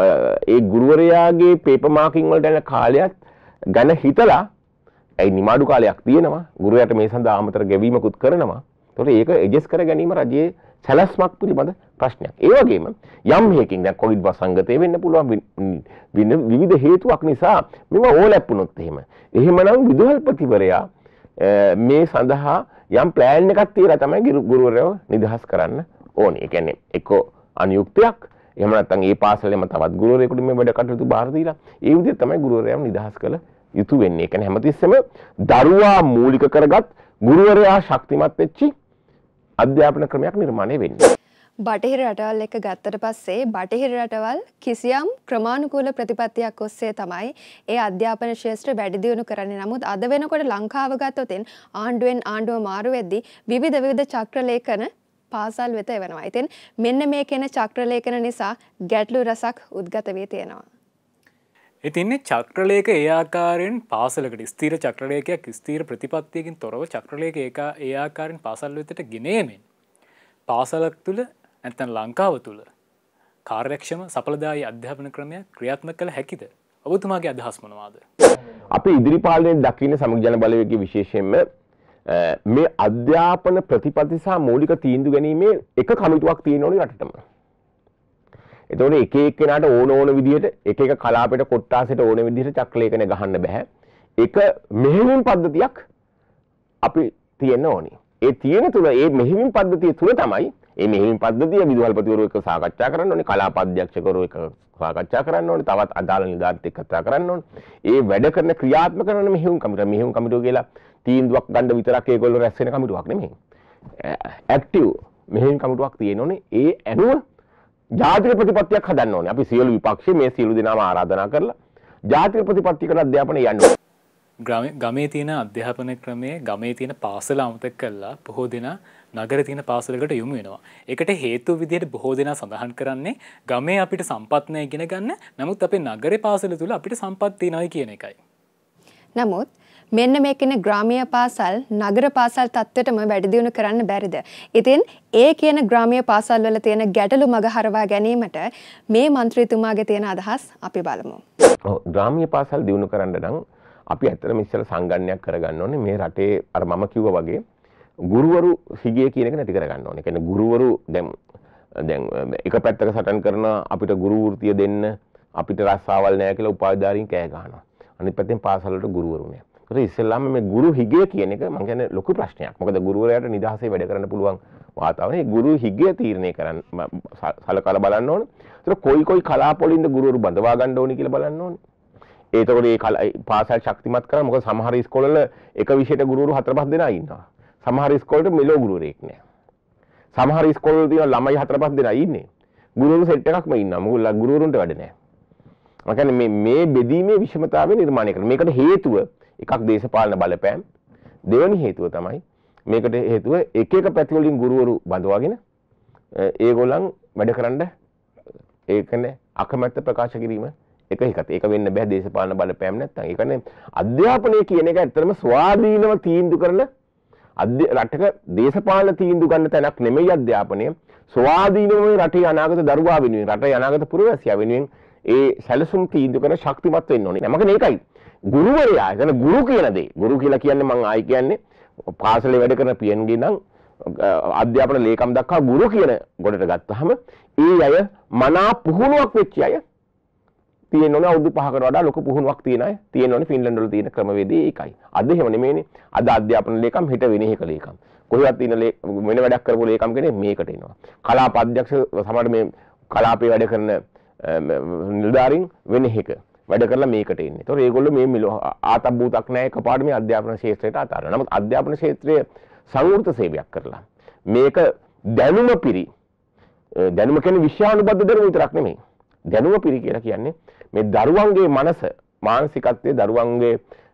ඒ ගුරුවරයාගේ පේපර් මාකින් වලට යන කාලයත් ගැන හිතලා ඒ නිමාඩු කාලයක් තියෙනවා. ගුරුවරයාට මේ සඳහා අමතර ගෙවීමකුත් කරනවා. ඒතකොට ඒක ඇඩ්ජස්ට් කර ගැනීම රජයේ සැලැස්මක් පිළිබඳ ප්‍රශ්නයක්. ඒ වගේම යම් හේකින් දැන් කොවිඩ් වසංගතය වෙන්න පුළුවන් විවිධ හේතුවක් නිසා මේව ඕලැප් වුණොත් එහෙමනම් විදුහල්පතිවරයා මේ සඳහා යම් ප්ලෑන් එකක් තියලා තමයි ගුරුවරයව නිදහස් කරන්න ඕනේ. ඒ කියන්නේ එක්ක අනියුක්තයක් එහෙම නැත්නම් ඒ පාසලෙම තවත් ගුරුවරයෙකුට මේ වැඩ කටයුතු බාර දීලා ඒ විදිහට තමයි ගුරුවරයාව නිදහස් කළ යුතු වෙන්නේ. ඒ කියන්නේ හැමතිස්සෙම දරුවා මූලික කරගත් ගුරුවරයා ශක්තිමත් වෙච්චි අධ්‍යාපන ක්‍රමයක් නිර්මාණය වෙන්නේ. බටහිර රටවල් එක ගත්තට පස්සේ බටහිර රටවල් කිසියම් ක්‍රමානුකූල ප්‍රතිපත්තියක් ඔස්සේ තමයි ඒ අධ්‍යාපන ශාස්ත්‍ර වැඩි දියුණු කරන්නේ. නමුත් අද වෙනකොට ලංකාව ගත්තොත් ආණ්ඩුවෙන් ආණ්ඩුව මාරු වෙද්දී විවිධ චක්‍රලේඛන පාසල් වෙත එවනවා. ඉතින් මෙන්න මේ කියන චක්‍රලේඛන නිසා ගැටලු රසක් උද්ගත වී තියෙනවා. ඉතින් චක්‍රලේඛ ඒ ආකාරයෙන් පාසලකට ස්ථීර චක්‍රලේඛයක් ස්ථීර ප්‍රතිපත්තියකින් තොරව චක්‍රලේඛ ඒ ආකාරයෙන් පාසල් වෙතට ගෙනීමෙන් පාසලක් තුල නැත්නම් ලංකාව තුල කාර්යක්ෂම සඵලදායී අධ්‍යාපන ක්‍රමයක් ක්‍රියාත්මක කළ හැකිද? ඔබතුමාගේ අදහස් මොනවාද? අපි ඉදිරි පාලනයේ දකින්න සමග ජන බලවේගයේ විශේෂයෙන්ම මේ අධ්‍යාපන ප්‍රතිපත්ති සහ මූලික තීන්දුව ගැනීමේ එක කමිටුවක් තියෙන ඕනේ රටටම. එතකොට එක එක්කෙනාට ඕන විදිහට එක එක කලාපයට කොට්ටාසයට ඕන විදිහට චක්‍රලේඛන ගහන්න බෑ. ඒක මෙහෙයුම් පද්ධතියක් අපි තියෙන්න ඕනේ. ඒ තියෙන තුල ඒ මෙහෙයුම් පද්ධතිය තුල තමයි මේ මෙහෙයුම් පද්ධතිය විදුහල්පතිවරු එක්ක සාකච්ඡා කරන්න ඕනේ, කලාප අධ්‍යක්ෂකවරු එක්ක සාකච්ඡා කරන්න ඕනේ, තවත් අදාළ නිලධාරීත් එක්ක කතා කරන්න ඕනේ. ඒ වැඩ කරන ක්‍රියාත්මක කරන මෙහෙයුම් කමිටුව කියලා තීන්දුවක් ගන්න විතරක් ඒගොල්ලෝ රැස් වෙන කමිටුවක් නෙමෙයි. ඇක්ටිව් මෙහෙයුම් කමිටුවක් තියෙන්න ඕනේ. ඒ ඇනුව ජාතික ප්‍රතිපත්තියක් හදන්න ඕනේ. අපි සියලු විපක්ෂ මේ සියලු දෙනාම ආරාධනා කරලා ජාතික ප්‍රතිපත්තියකට අධ්‍යාපනය යන්න ඕනේ. ගමේ තියෙන අධ්‍යාපන ක්‍රමයේ ගමේ තියෙන පාසල අමතක කරලා බොහෝ දෙනා නගරේ තියෙන පාසලකට යොමු වෙනවා. ඒකට හේතු විදිහට බොහෝ දෙනා සඳහන් කරන්නේ ගමේ අපිට සම්පත් නැහැ ඉගෙන ගන්න. නමුත් අපේ නගරේ පාසල තුල අපිට සම්පත් තියෙනවායි කියන එකයි. නමුත් මෙන්න මේ කියන ග්‍රාමීය පාසල් නගර පාසල් තත්ත්වයටම වැඩි දියුණු කරන්න බැරිද? ඉතින් ඒ කියන ග්‍රාමීය පාසල් වල තියෙන ගැටලු මග හරවා ගැනීමට මේ മന്ത്രിතුමාගේ තියෙන අදහස් අපි බලමු. ඔව් ග්‍රාමීය පාසල් දියුණු කරන්න නම් අපි ඇත්තටම ඉස්සෙල්ලා සංගණනයක් කරගන්න ඕනේ. මේ රටේ අර මම කිව්වා වගේ ගුරුවරු හිගිය කියන එක නැති කරගන්න ඕනේ. කියන්නේ ගුරුවරු දැන් එක පැත්තක සටන් කරන අපිට ගුරු වෘත්තිය දෙන්න අපිට රස්සාවල් නැහැ කියලා උපාධිධාරීන් කෑ ගහනවා. අනිත් පැත්තෙන් පාසල් වලට ගුරුවරු නැහැ. ඒක ඉස්සෙල්ලාම මේ ගුරු හිගිය කියන එක මම කියන්නේ ලොකු ප්‍රශ්නයක්. මොකද ගුරුවරයාට නිදහසේ වැඩ කරන්න පුළුවන් වාතාවරණය ගුරු හිගිය තීරණය කරන්න සලකලා බලන්න ඕනේ. ඒක කොයි කලාපවලින්ද ගුරුවරු බඳවා ගන්න ඕනේ කියලා බලන්න ඕනේ. ඒතකොට මේ පාසල් ශක්තිමත් කරා මොකද සමහර ඉස්කෝලවල එක විෂයට ගුරුවරු 4-5 දෙනා ඉන්නවා. සමහර ඉස්කෝලවලට මෙලෝ ගුරුවරයෙක් නැහැ. සමහර ඉස්කෝලවල තියෙන ළමයි 4-5 දෙනා ඉන්නේ. ගුරුවරු සෙට් එකක්ම ඉන්නවා. මොකද ගුරුවරුන්ට වැඩ නැහැ. මම කියන්නේ මේ බෙදීමේ විෂමතාවය නිර්මාණය කරනවා. මේකට හේතුව එකක් දේශපාලන බලපෑම්. දෙවෙනි හේතුව තමයි මේකට හේතුව එක පැති වලින් ගුරුවරු බඳවාගෙන ඒගොල්ලන් වැඩ කරන්න ඒකනේ අකමැත්ත ප්‍රකාශ කිරීම එක එකත් ඒක වෙන්න බෑ දේශපාලන බලපෑම් නැත්තම්. ඒ කියන්නේ අධ්‍යාපනය කියන එක ඇත්තටම ස්වාධීනව තීන්දුව කරන රටක දේශපාලන තීන්දුව ගන්න තැනක් නෙමෙයි අධ්‍යාපනය. ස්වාධීනව රටේ අනාගත දරුවා වෙනුවෙන් රටේ අනාගත පුරවැසියා වෙනුවෙන් ඒ සැලසුම් තීන්දුව කරන ශක්තිමත් වෙන්න ඕනේ. නමක මේකයි. ගුරුවරයා එතන ගුරු කියන දේ. ගුරු කියලා කියන්නේ මම ආයි කියන්නේ පාසලේ වැඩ කරන පියන්ගේ නම් අධ්‍යාපන ලේකම් දක්වා ගුරු කියන ගොඩට ගත්තාම ඒ අය මනා පුහුණුවක් වෙච්ච අය තියෙන ඕනේ අවුරුදු 5කට වඩා ලොකු පුහුණුවක් තියෙන අය තියෙන ඕනේ ෆින්ලන්ඩ් වල තියෙන ක්‍රමවේදය ඒකයි. අද එහෙම නෙමෙයිනේ. අද අධ්‍යාපන ලේකම් හිට වෙන එක ලේකම්. කොහෙවත් තියෙන වෙන වැඩක් කරපු ලේකම් කෙනෙක් මේකට එනවා. කලාප අධ්‍යක්ෂ සමහර මේ කලාපේ වැඩ කරන නිලධාරීන් වෙන එක වැඩ කරලා මේකට එන්නේ. ඒතකොට මේගොල්ලෝ මේ ආතබ්බූතක් නැහැ එකපාරට මේ අධ්‍යාපන ක්ෂේත්‍රයට අතාරනවා. නමුත් අධ්‍යාපන ක්ෂේත්‍රයේ සංවෘත සේවයක් කරලා මේක දැනුම කියන්නේ විෂයානුබද්ධ දැනුම විතරක් නෙමෙයි. දැනුම පිරි කියලා කියන්නේ මේ දරුවන්ගේ මනස මානසිකත්වයේ දරුවන්ගේ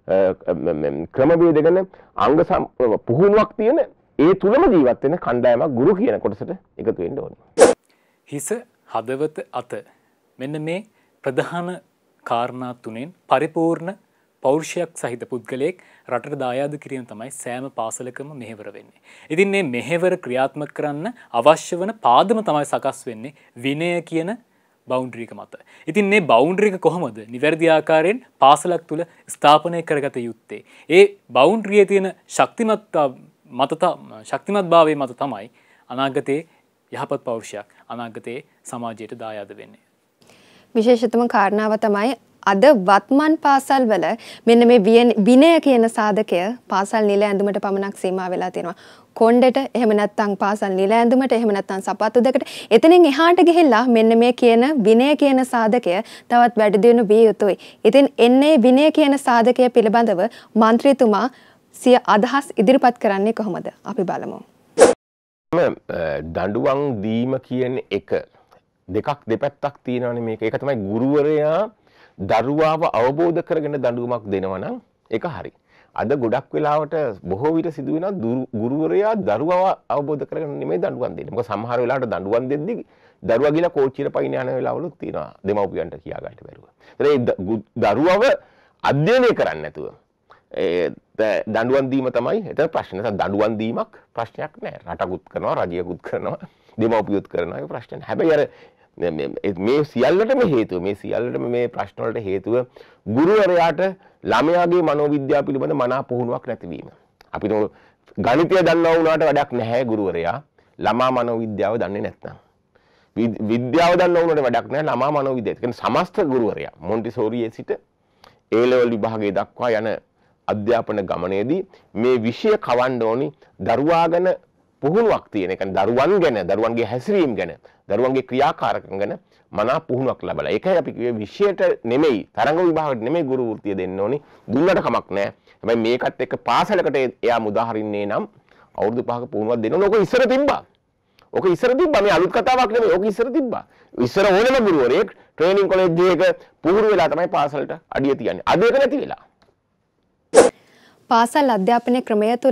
ක්‍රමවේද ගැන අංග පුහුණුවක් තියෙන ඒ තුලම ජීවත් වෙන කණ්ඩායමක් ගුරු කියන කොටසට එකතු වෙන්න ඕනේ. හිස හදවත අත මෙන්න මේ ප්‍රධාන කාරණා තුනෙන් පරිපූර්ණ පෞරුෂයක් සහිත පුද්ගලයෙක් රටට දායාද කිරීම තමයි සෑම පාසලකම මෙහෙවර වෙන්නේ. ඉතින් මේ මෙහෙවර ක්‍රියාත්මක කරන්න අවශ්‍ය වන පාදම තමයි සකස් වෙන්නේ විනය කියන බවුන්ඩරි එක මත. ඉතින් මේ බවුන්ඩරි එක කොහොමද නිවැරදි ආකාරයෙන් පාසලක් තුල ස්ථාපනය කරගත යුත්තේ? ඒ බවුන්ඩරියේ තියෙන ශක්තිමත්භාවය මත තමයි අනාගතයේ යහපත් පෞරුෂයක් අනාගතයේ සමාජයට දායාද වෙන්නේ. විශේෂතම කාරණාව තමයි අද වත්මන් පාසල් වල මෙන්න මේ විනය කියන සාධකය පාසල් නිල ඇඳුමට පමණක් සීමා වෙලා තියෙනවා. කොණ්ඩෙට එහෙම නැත්නම් පාසල් නිල ඇඳුමට එහෙම නැත්නම් සපත්තු දෙකට එතනින් එහාට ගිහිල්ලා මෙන්න මේ කියන විනය කියන සාධකය තවත් වැඩි දියුණු විය යුතුයි. ඉතින් එන්නේ විනය කියන සාධකය පිළිබඳව മന്ത്രിතුමා සිය අදහස් ඉදිරිපත් කරන්නේ කොහොමද? අපි බලමු. දඬුවම් දීම කියන එක දෙකක් දෙපැත්තක් තියෙනවානේ මේක. ඒක තමයි ගුරුවරයා දරුවාව අවබෝධ කරගෙන දඬුවමක් දෙනවා නම් ඒක හරි. අද ගොඩක් වෙලාවට බොහෝ විට සිදු වෙනවා ගුරුවරයා දරුවාව අවබෝධ කරගෙන නෙමෙයි දඬුවම් දෙන්නේ. මොකද සමහර වෙලාවට දඬුවම් දෙද්දී දරුවා ගිහලා කෝච්චියට පයින් යන වෙලාවලුත් තියෙනවා දෙමව්පියන්ට කියා ගන්න බැරුව. ඒ දරුවව අධ්‍යයනය කරන්නේ නැතුව දඬුවම් දීම තමයි එතන ප්‍රශ්නේ. දඬුවම් දීමක් ප්‍රශ්නයක් නෑ. රටකුත් කරනවා, රජයකුත් කරනවා, දෙමව්පියොත් කරනවා. ඒක ප්‍රශ්න නෑ. හැබැයි අර මේ සියල්ලටම හේතුව මේ ප්‍රශ්න වලට හේතුව ගුරුවරයාට ළමයාගේ මනෝවිද්‍යාව පිළිබඳ මනා පුහුණුවක් නැතිවීම. අපිට ගණිතය දන්නවා වුණාට වැඩක් නැහැ ගුරුවරයා ළමා මනෝවිද්‍යාව දන්නේ නැත්නම්. විද්‍යාව දන්නවා වුණාට වැඩක් නැහැ ළමා මනෝවිද්‍යාව. ඒ කියන්නේ සමස්ත ගුරුවරයා මොන්ටිසෝරියේ සිට A level විභාගයේ දක්වා යන අධ්‍යාපන ගමනේදී මේ විෂය කවන්න ඕනි දරුවා ගැන පුහුණුවක් තියෙන. ඒ කියන්නේ දරුවන් ගැන, දරුවන්ගේ හැසිරීම ගැන, දරුවන්ගේ ක්‍රියාකාරකම් ගැන මනා පුහුණුවක් ලැබලා. ඒකයි අපි කිව්වේ විෂයට නෙමෙයි, තරඟ විභාගයට නෙමෙයි ගුරු වෘත්තිය දෙන්න ඕනි. දුන්නට කමක් නැහැ. හැබැයි මේකත් එක්ක පාසලකට එයා මුදාහරින්නේ නම් අවුරුදු 5ක පුහුණුවක් දෙන්න ඕන. ඕක ඉස්සර තිබ්බා. මේ අලුත් කතාවක් නෙමෙයි. ඕක ඉස්සර තිබ්බා. ඉස්සර ඕනම ගුරුවරයෙක් ට්‍රේනින් කොලෙජ් එකක පුහුණු වෙලා තමයි පාසලට අඩිය තියන්නේ. අද ඒක නැති වෙලා. පාසල් අධ්‍යාපනයේ ක්‍රමය තුළ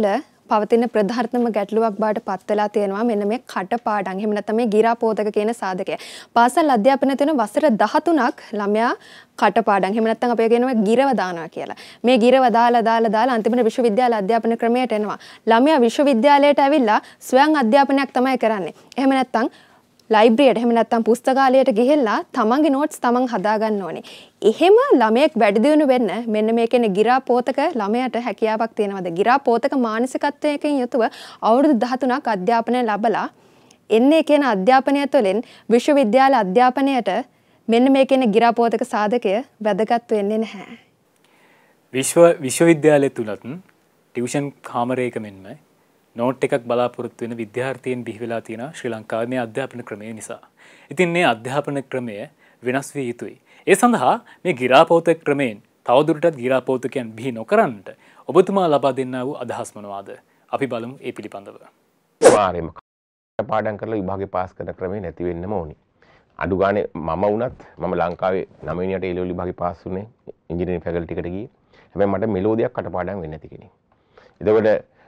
පවතින ප්‍රධානතම ගැටලුවක් බවට පත් වෙලා තියෙනවා මෙන්න මේ කටපාඩම්. එහෙම නැත්නම් මේ ගිරාපෝතක කියන සාධකය. පාසල් අධ්‍යාපනයේ තියෙන වසර 13ක් ළමයා කටපාඩම්. එහෙම නැත්නම් අපි කියනවා ගිරව දානවා කියලා. මේ ගිරව දාලා අන්තිමට විශ්වවිද්‍යාල අධ්‍යාපන ක්‍රමයට එනවා. ළමයා විශ්වවිද්‍යාලයට ඇවිල්ලා ස්වයං අධ්‍යාපනයක් තමයි කරන්නේ. එහෙම නැත්නම් ලයිබ්‍රරියට එහෙම නැත්නම් පුස්තකාලයට ගිහිල්ලා තමන්ගේ නෝට්ස් තමන් හදා ගන්න ඕනේ. එහෙම ළමයෙක් වැඩි දියුණු වෙන්න මෙන්න මේ කියන්නේ ගිරාපෝතක ළමයට හැකියාවක් තියෙනවද? ගිරාපෝතක මානසිකත්වයකින් යුතුව අවුරුදු 13ක් අධ්‍යාපනය ලැබලා එන්නේ කියන අධ්‍යාපනය තුළින් විශ්වවිද්‍යාල අධ්‍යාපනයට මෙන්න මේ කියන්නේ ගිරාපෝතක සාධකය වැදගත් වෙන්නේ නැහැ. විශ්වවිද්‍යාලය තුලත් ටියුෂන් කාමරයක මෙන්ම නෝට් එකක් බලාපොරොත්තු වෙන විද්‍යාර්ථීන් බිහි වෙලා තියෙනවා ශ්‍රී ලංකාවේ මේ අධ්‍යාපන ක්‍රමය නිසා. ඉතින් මේ අධ්‍යාපන ක්‍රමය වෙනස් විය යුතුයි. ඒ සඳහා මේ ගිරාපෝතක ක්‍රමයෙන් තවදුරටත් ගිරාපෝතකයන් බිහි නොකරන්නට ඔබතුමා ලබා දෙන්නා වූ අදහස් මොනවාද? අපි බලමු ඒ පිළිබඳව. මාරෙම පාඩම් කරලා විභාගේ පාස් කරන ක්‍රමේ නැති වෙන්නම ඕනි. අඩු ගානේ මම වුණත් මම ලංකාවේ 9 වෙනියට ඒ ලෙවල් විභාගේ පාස් වුණේ ඉංජිනේරින් ෆැකල්ටි එකට ගියේ. හැබැයි මට මෙලෝදියක් කටපාඩම් වෙන්නේ නැති කෙනෙක්. එතකොට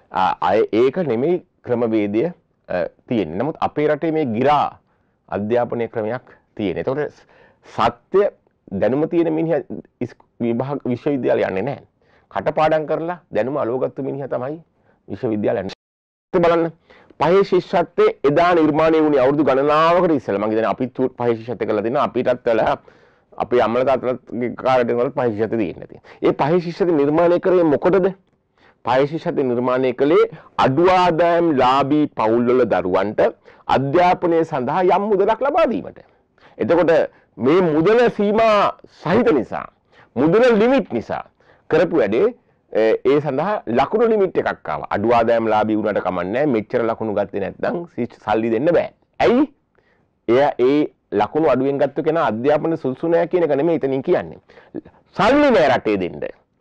ඒක නෙමෙයි ක්‍රමවේදය තියෙන්නේ. නමුත් අපේ රටේ මේ ගිරා අධ්‍යාපනයේ ක්‍රමයක් තියෙනවා. එතකොට සත්‍ය දැනුම තියෙන මිනිහා විභාග විශ්වවිද්‍යාලය යන්නේ නැහැ. කටපාඩම් කරලා දැනුම අලෝගත්තු මිනිහා තමයි විශ්වවිද්‍යාලය යන්නේ. බලන්න පහේ ශිෂ්‍යත්වයේ එදා නිර්මාණය වුණේ අවුරුදු ගණනාවකට ඉස්සෙල්ලා. මම කියන්නේ අපිත් පහේ ශිෂ්‍යත්වය කරලා දෙනවා. අපිටත් වල අපේ අම්මලා තාත්තලාගේ කාර්යයෙන් වල පහේ ශිෂ්‍යත්වය තියෙන්නේ නැති. ඒ පහේ ශිෂ්‍යත්වය නිර්මාණය කරේ මොකටද? පහේ ශිෂ්‍යත්වය නිර්මාණය කළේ අඩු ආදායම් ලාභී පවුල්වල දරුවන්ට අධ්‍යාපනය සඳහා යම් මුදලක් ලබා දීමට. එතකොට මේ මුදල සීමා සහිත නිසා මුදල ලිමිට් නිසා කරපු වැඩේ ඒ සඳහා ලකුණු ලිමිට් එකක් ආවා. අඩු ආදායම් ලාභී වුණාට කමන්නේ නැහැ. මෙච්චර ලකුණු ගත්තේ නැත්නම් සල්ලි දෙන්න බෑ. ඇයි? එයා ඒ ලකුණු අඩුවෙන් ගත්ත කෙනා අධ්‍යාපන සුසු නැහැ කියන එක නෙමෙයි එතනින් කියන්නේ. සල්ලි නෑ රටේ දෙන්න.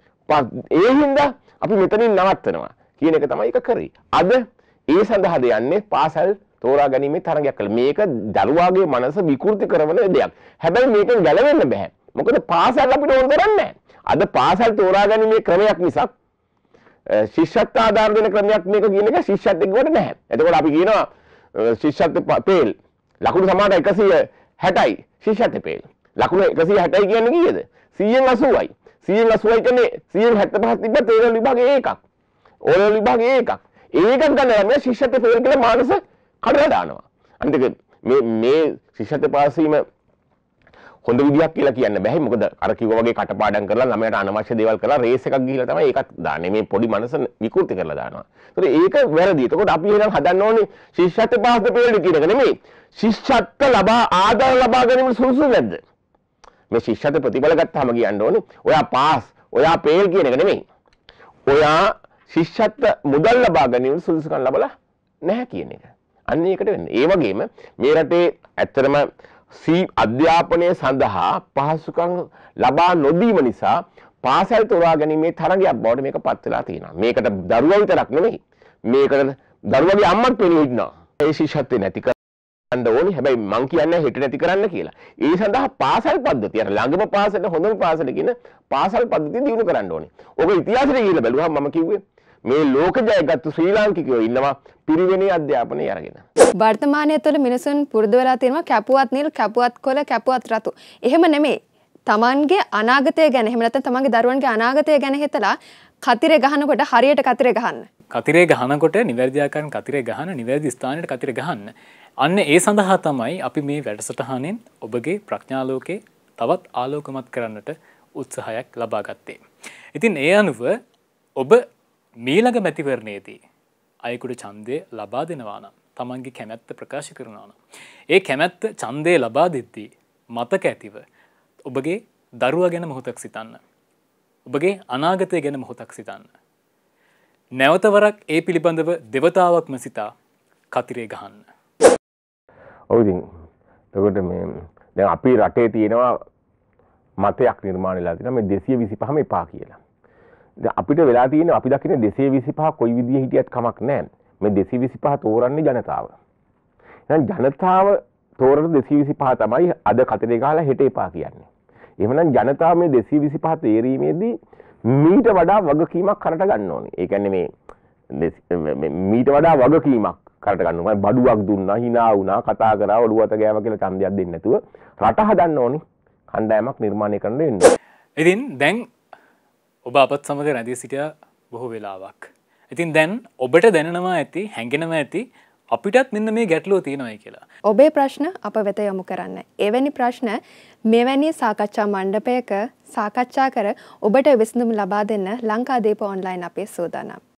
ඒ හින්දා අපි මෙතනින් නවත්තනවා කියන එක තමයි ඒක කරේ. අද ඒ සඳහා දෙන්නේ පාසල් තෝරා ගැනීමේ තරගයක් කළා. මේක දරුවාගේ මනස විකෘති කරන දෙයක්. හැබැයි මේකෙන් ගැලවෙන්න බෑ. මොකද පාසල් අපිට ඕන කරන්නේ නැහැ. අද පාසල් තෝරා ගැනීමේ ක්‍රමයක් මිසක් ශිෂ්‍යත්ව ආධාර දෙන ක්‍රමයක් මේක කියන එක ශිෂ්‍යත්වෙක කොට නැහැ. එතකොට අපි කියනවා ශිෂ්‍යත්ව පේල් ලකුණු සමානට 160යි ශිෂ්‍යත්ව පේල්. ලකුණු 160යි කියන්නේ කීයද? 180යි. 180යි කියන්නේ 175ක් තිබ්බත් ඒ විභාගේ එකක්. ඕලෙවල් විභාගේ එකක්. ඒකක් ගන්න මේ ශිෂ්‍යත්ව පේල් කියලා මානස කඩලා දානවා. අනිත් එක මේ ශිෂ්‍යත්ව පාස් වීම හොඳ විදියක් කියලා කියන්න බෑ. මොකද අර කිව්වා වගේ කටපාඩම් කරලා ළමයට අනවශ්‍ය දේවල් කරලා රේස් එකක් ගිහිලා තමයි ඒකත් දාන්නේ. මේ පොඩි මනස විකෘති කරලා දානවා. ඒකට ඒක වැරදි. එතකොට අපි එහෙනම් හදන්න ඕනේ ශිෂ්‍යත්ව පාස්ද පේල්ද කියන එක නෙමෙයි. ශිෂ්‍යත්ව ආදාය ලබා ගැනීම සුසු නැද්ද? මේ ශිෂ්‍යත්ව ප්‍රතිඵල ගත්තාම කියන්න ඕනේ ඔයා පාස්, ඔයා පේල් කියන එක නෙමෙයි. ඔයා ශිෂ්‍යත්ව මුදල් ලබා ගැනීම සුසුකම් ලබලා නැහැ කියන එක. අන්න ඒකට වෙන්නේ. ඒ වගේම මේ රටේ ඇත්තටම අධ්‍යාපනය සඳහා පහසුකම් ලබා නොදීම නිසා පාසල් තෝරා ගැනීමේ තරගයක් බවට මේක පත් වෙලා තියෙනවා. මේකට දරුවා විතරක් නෙමෙයි. මේකට දරුවගේ අම්මත් පෙනී ඉන්නවා. ඒ ශිෂ්‍යත්වේ නැති කරන්න ඕනේ. හැබැයි මං කියන්නේ හෙට නැති කරන්න කියලා. ඒ සඳහා පාසල් පද්ධතිය අර ළඟම පාසල හොඳම පාසල කියන පාසල් පද්ධතිය දියුණු කරන්න ඕනේ. ඔක ඉතිහාසෙට ගිහිල්ලා බැලුවම මම කිව්වේ මේ ලෝක ජයගත්තු ශ්‍රී ලාංකිකයෝ ඉන්නවා පිරිවෙනේ අධ්‍යාපනය අරගෙන. වර්තමානය තුළ මිනිසුන් පුරුදු වෙලා තියෙනවා කැපුවත් නිල්, කැපුවත් කොළ, කැපුවත් රතු. එහෙම නෙමෙයි. Tamanගේ අනාගතය ගැන එහෙම නැත්නම් තමන්ගේ දරුවන්ගේ අනාගතය ගැන හිතලා කතිරේ ගහනකොට හරියට කතිරේ ගහන්න. කතිරේ ගහනකොට නිවැරදි ආකාරයෙන් කතිරේ ගහන, නිවැරදි ස්ථානයට කතිරේ ගහන්න. අන්න ඒ සඳහා තමයි අපි මේ වැඩසටහනෙන් ඔබගේ ප්‍රඥාලෝකේ තවත් ආලෝකමත් කරන්නට උත්සාහයක් ලබා ගත්තේ. ඉතින් ඒ අනුව ඔබ මීළඟ මැතිවරණයේදී අයෙකුට ඡන්දය ලබා දෙනවා නම් තමන්ගේ කැමැත්ත ප්‍රකාශ කරනවා නම් ඒ කැමැත්ත ඡන්දය ලබා දෙද්දී මතක ඇතිව ඔබගේ දරුවා ගැන මොහොතක් සිතන්න. ඔබගේ අනාගතය ගැන මොහොතක් සිතන්න. නැවතවරක් ඒ පිළිබඳව දෙවතාවක්ම සිතා කතිරේ ගහන්න. ඔව් ඉතින් එතකොට මේ දැන් අපේ රටේ තියෙනවා මතයක් නිර්මාණය වෙලා තියෙනවා මේ 225ම එපා කියලා. දැන් අපිට වෙලා තියෙන්නේ අපි දකින්නේ 225 කොයි විදිහේ හිටියත් කමක් නැහැ. මේ 225 තෝරන්නේ ජනතාව. එහෙනම් ජනතාව තෝරන 225 තමයි අද කතරේ ගහලා හෙට එපා කියන්නේ. එහෙමනම් ජනතාව මේ 225 තේරීමේදී මීට වඩා වගකීමක් කරට ගන්න ඕනේ. ඒ කියන්නේ මේ මීට වඩා වගකීමක් කරට ගන්නවා. බඩුවක් දුන්නා, hina වුණා, කතා කරා, ඔළුව අත ගෑවා කියලා ඡන්දයක් දෙන්නේ නැතුව රට හදන්න ඕනි. කණ්ඩායමක් නිර්මාණය කරන්න වෙන්නේ. ඉතින් දැන් ඔබ අපත් සමග රැඳී සිටියා බොහෝ වෙලාවක්. ඉතින් දැන් ඔබට දැනෙනවා ඇති, හැඟෙනවා ඇති අපිටත් මෙන්න මේ ගැටලුව තියෙනවායි කියලා. ඔබේ ප්‍රශ්න අප වෙත යොමු කරන්න. එවැනි ප්‍රශ්න මෙවැනි සාකච්ඡා මණ්ඩපයක සාකච්ඡා කර ඔබට විසඳුම් ලබා දෙන්න ලංකාදීප ඔන්ලයින් අපේ සූදානම්.